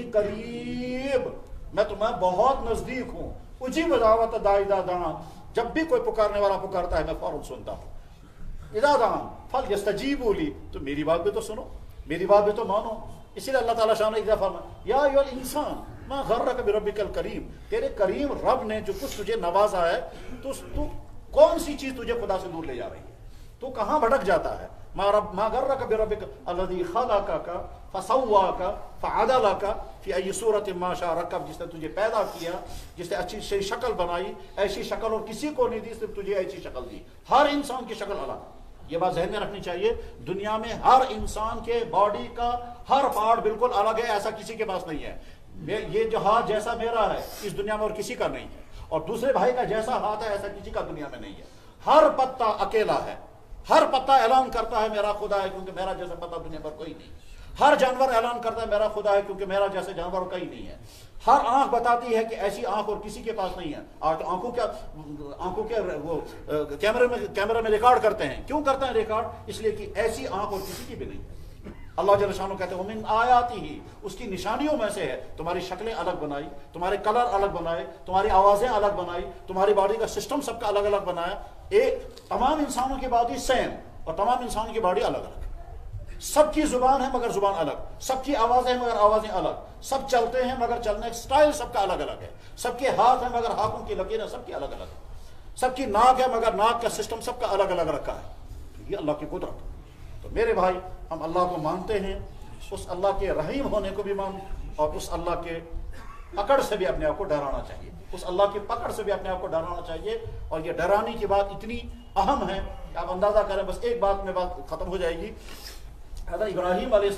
करीब, मैं तुम्हें बहुत नजदीक हूँ। उजीब दावत दाई इज़ा दआन, जब भी कोई पुकारने वाला पुकारता है मैं फौरन सुनता हूँ। इज़ा दआन फल यस्तजीबू ली, तो मेरी बात भी तो सुनो, मेरी बात भी तो मानो। इसीलिए अल्लाह ताला शान ने इज़ा फरमाया या अय्युहल इंसान मा गर्रका बिरब्बिकल करीम, तेरे करीम रब ने जो कुछ तुझे नवाजा है तो तू कौन सी चीज तुझे खुदा से दूर ले जा रही है? तू कहाँ भटक जाता है? मा गर्रका बिरब्बिकल अल्लज़ी खलक़का फसव्वाका फअदलका फी अय्यि सूरतिन मा शाअ रक्कब, जिसने तुझे पैदा किया, जिसने अच्छी सी शक्ल बनाई, ऐसी शक्ल और किसी को नहीं दी, सिर्फ तुझे ऐसी शक्ल दी। हर इंसान की शक्ल अलग, ये बात ज़हन में रखनी चाहिए। दुनिया में हर इंसान के बॉडी का हर पार्ट बिल्कुल अलग है, ऐसा किसी के पास नहीं है। ये जो हाथ जैसा मेरा है इस दुनिया में और किसी का नहीं है, और दूसरे भाई का जैसा हाथ है ऐसा किसी का दुनिया में नहीं है। हर पत्ता अकेला है, हर पत्ता ऐलान करता है मेरा खुदा है, क्योंकि मेरा जैसा पत्ता दुनिया पर कोई नहीं। हर जानवर ऐलान करता है मेरा खुदा है, क्योंकि मेरा जैसे जानवर कहीं नहीं है। हर आंख बताती है कि ऐसी आंख और किसी के पास नहीं है। आज तो आंखों के वो कैमरे में रिकॉर्ड करते हैं। क्यों करते हैं रिकॉर्ड? इसलिए कि ऐसी आंख और किसी की भी नहीं है। अल्लाह जल्ल शानो कहते हैं मिन आयाती ही, उसकी निशानियों में से है तुम्हारी शक्लें अलग बनाई, तुम्हारे कलर अलग बनाए, तुम्हारी आवाजें अलग बनाई, तुम्हारी बॉडी का सिस्टम सबका अलग अलग बनाया। एक तमाम इंसानों की बॉडी सेम और तमाम इंसानों की बॉडी अलग अलग। سب کی زبان ہے مگر زبان الگ، سب کی آوازیں مگر آوازیں الگ، سب چلتے ہیں مگر چلنے کا سٹائل سب کا الگ الگ ہے، سب کے ہاتھ ہیں مگر ہاتھوں کی لکیریں سب کی الگ الگ ہے، سب کی ناک ہے مگر ناک کا سسٹم سب کا الگ الگ رکھا ہے۔ یہ اللہ کی قدرت۔ تو میرے بھائی، ہم اللہ کو مانتے ہیں، اس اللہ کے رحیم ہونے کو بھی اور اس اللہ کے پکڑ سے بھی اپنے آپ کو ڈرانا چاہیے، اس اللہ کی پکڑ سے بھی اپنے آپ کو ڈرانا چاہیے۔ اور یہ ڈرانے کی بات اتنی اہم ہے کہ آپ اندازہ کریں، بس ایک بات میں بات ختم ہو جائے گی۔ حضرت ابراہیم علیہ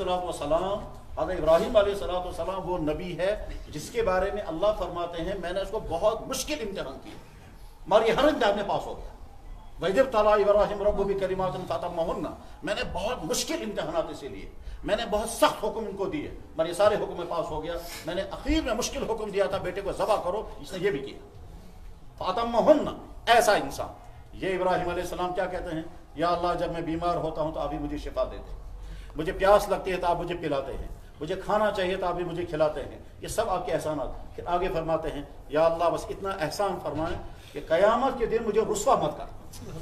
السلام وہ نبی ہے جس کے بارے میں اللہ فرماتے ہیں میں نے اس کو بہت مشکل امتحان کیا، مگر یہ ہر امتحان میں پاس ہو گیا۔ وَإِذِ ابْتَلَىٰ إِبْرَاهِيمَ رَبُّهُ بِكَلِمَاتٍ فَأَتَمَّهُنَّ، میں نے بہت مشکل امتحانات اسے لیے، میں نے بہت سخت حکم ان کو دیے، مگر یہ سارے حکم میں پاس ہو گیا۔ میں نے اخیر میں مشکل حکم دیا تھا بیٹے کو ذبح کرو، اس نے یہ بھی کیا۔ فَأَتَمَّهُنَّ، ایسا انسان۔ یہ ابراہیم علیہ السلام کیا کہتے ہیں؟ یا اللہ جب میں بیمار ہوتا ہوں تو آپ بھی مجھے شفا دیتے ہیں، مجھے پیاس لگتی ہے تو آپ مجھے پلاتے ہیں، مجھے کھانا چاہیے تو آپ بھی مجھے کھلاتے ہیں، یہ سب آپ کے احسانات۔ پھر آگے فرماتے ہیں یا اللہ بس اتنا احسان فرمائیں کہ قیامت کے دن مجھے رسوا مت کر،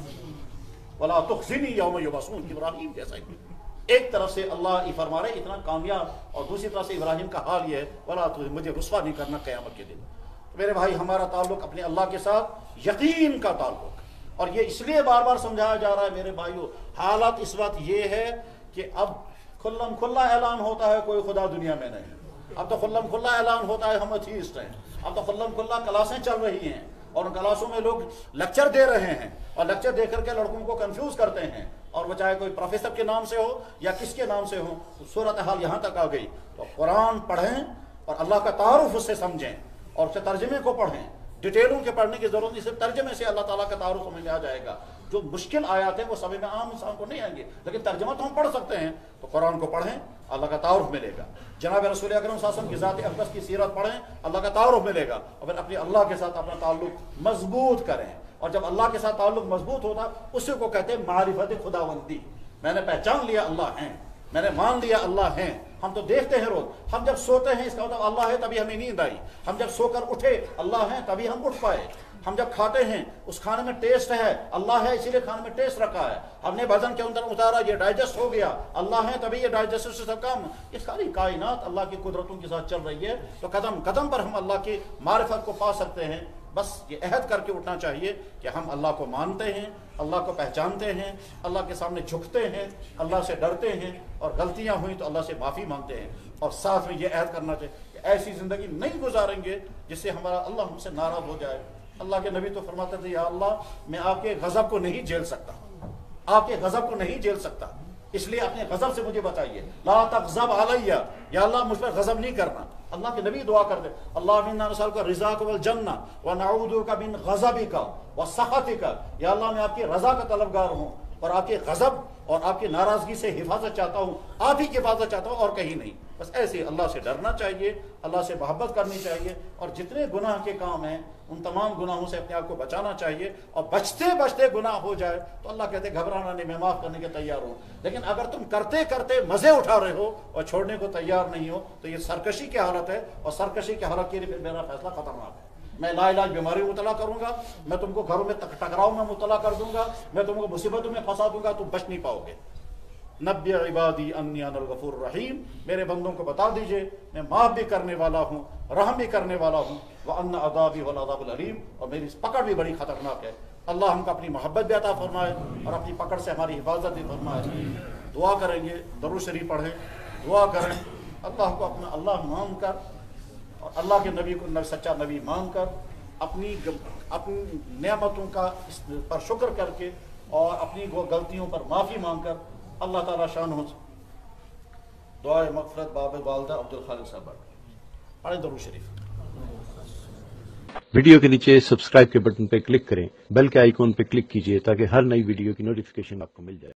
وَلَا تُخْزِنِي يَوْمَ يُبْعَثُونَ۔ ابراہیم جیسا ہی ایک طرف سے اللہ یہ فرما رہے اتنا کامیاب، اور دوسری طرف سے ابراہیم کا حال یہ ہے وَلَا مجھے رسوا نہیں کرنا قیامت کے دن۔ میرے بھائی، ہمارا تعلق اپنے اللہ کے ساتھ یقین کا تعلق، اور یہ اس لیے بار بار سمجھایا جا رہا ہے میرے بھائیو، حالت اس وقت یہ ہے کہ اب کھلم کھلا اعلان ہوتا ہے کوئی خدا دنیا میں نہیں، اب تو کھلم کھلا اعلان ہوتا ہے ہم ایتھیسٹ ہیں، اب تو کھلم کھلا کلاسیں چل رہی ہیں، اور ان کلاسوں میں لوگ لیکچر دے رہے ہیں، اور لیکچر دے کر کے لڑکوں کو کنفیوز کرتے ہیں، اور وہ چاہے کوئی پروفیسر کے نام سے ہو یا کس کے نام سے ہو۔ صورتحال یہاں تک آ گئی تو قرآن پڑھیں اور اللہ کا تعارف اس سے سمجھیں، اور اس سے ترجمے کو پڑھیں، ڈیٹیلوں کے پڑھنے کی ضرورت نہیں، صرف ترجمے سے اللہ تعالیٰ کا تعارف سمجھ میں آ جائے گا۔ جو مشکل آیات ہیں وہ سمجھ میں عام انسان کو نہیں آئیں گے، لیکن ترجمہ تو ہم پڑھ سکتے ہیں، تو قرآن کو پڑھیں، اللہ کا تعارف ملے گا۔ جناب رسول اکرم صلی اللہ علیہ وسلم کی ذات اقدس کی سیرت پڑھیں، اللہ کا تعارف ملے گا، اور پھر اپنے اللہ کے ساتھ اپنا تعلق مضبوط کریں۔ اور جب اللہ کے ساتھ تعلق مضبوط ہوتا اسی کو کہتے ہیں معرفت خداوندی۔ میں نے پہچان لیا اللہ ہیں، میں نے مان لیا اللہ ہیں۔ ہم تو دیکھتے ہیں روز، ہم جب سوتے ہیں اس کا مطلب اللہ ہے تبھی ہمیں نیند آئی، ہم جب سو کر اٹھے اللہ ہیں تبھی ہم اٹھ پائے، ہم جب کھاتے ہیں اس کھانے میں ٹیسٹ ہے، اللہ ہے اسی لیے کھانے میں ٹیسٹ رکھا ہے، ہم نے بدن کے اندر اتارا یہ ڈائجسٹ ہو گیا، اللہ ہے تبھی یہ ڈائجسٹ سے سب کام۔ یہ ساری کائنات اللہ کی قدرتوں کے ساتھ چل رہی ہے، تو قدم قدم پر ہم اللہ کی معرفت کو پا سکتے ہیں۔ بس یہ عہد کر کے اٹھنا چاہیے کہ ہم اللہ کو مانتے ہیں، اللہ کو پہچانتے ہیں، اللہ کے سامنے جھکتے ہیں، اللہ سے ڈرتے ہیں، اور غلطیاں ہوئیں تو اللہ سے معافی مانگتے ہیں، اور ساتھ میں یہ عہد کرنا چاہیے کہ ایسی زندگی نہیں گزاریں گے جس سے ہمارا اللہ ہم سے ناراض ہو جائے۔ اللہ کے نبی تو فرماتے تھے یا اللہ میں آپ کے غضب کو نہیں جھیل سکتا، آپ کے غضب کو نہیں جھیل سکتا، اس لیے اپنے غضب سے مجھے بچائیے، لا تغضب علیہ، یا اللہ مجھ پر غضب نہیں کرنا۔ اللہ کے نبی دعا کرتے اللہم انا نسألک رضاک والجنہ ونعوذ بک من غضبک وسخطک، یا اللہ میں آپ کی رضا کا طلبگار ہوں، اور آپ کے غضب اور آپ کی ناراضگی سے حفاظت چاہتا ہوں، آپ ہی کی حفاظت چاہتا ہوں اور کہیں نہیں۔ بس ایسے اللہ سے ڈرنا چاہیے، اللہ سے محبت کرنی چاہیے، اور جتنے گناہ کے کام ہیں ان تمام گناہوں سے اپنے آپ کو بچانا چاہیے، اور بچتے بچتے گناہ ہو جائے تو اللہ کہتے گھبرانا نہیں، میں معاف کرنے کے تیار ہوں۔ لیکن اگر تم کرتے کرتے مزے اٹھا رہے ہو اور چھوڑنے کو تیار نہیں ہو تو یہ سرکشی کی حالت ہے، اور سرکشی کی حالت کے لیے میرا فیصلہ خطرناک ہے۔ میں لا علاج بیماری میں مبتلا کروں گا، میں تم کو گھروں میں ٹکراؤ میں مبتلا کر دوں گا، میں تم کو مصیبتوں میں پھنسا دوں گا، تم بچ نہیں پاؤ گے۔ نبی عبادی انی انا الغفور الرحیم، میرے بندوں کو بتا دیجئے میں معاف بھی کرنے والا ہوں، رحم بھی کرنے والا ہوں، وان عذابی والعذاب العلیم، اور میری پکڑ بھی بڑی خطرناک ہے۔ اللہ ہم کو اپنی محبت بھی عطا فرمائے اور اپنی پکڑ سے ہماری حفاظت بھی فرمائے۔ دعا کریں گے، درود شریف پڑھیں، دعا کریں، اللہ کو اپنا اللہ مان کر اور اللہ کے نبی کو سچا نبی مان کر اپنی نعمتوں کا پر شکر کر کے اور اپنی غلطیوں پر معافی مانگ کر اللہ تعالیٰ شان ہو دعائے مغفرت باب والدہ عبدالخالق صاحب پڑھیں درود شریف۔ ویڈیو کے نیچے سبسکرائب کے بٹن پہ کلک کریں، بیل کے آئیکن پہ کلک کیجئے تاکہ ہر نئی ویڈیو کی نوٹیفیکیشن آپ کو مل جائے۔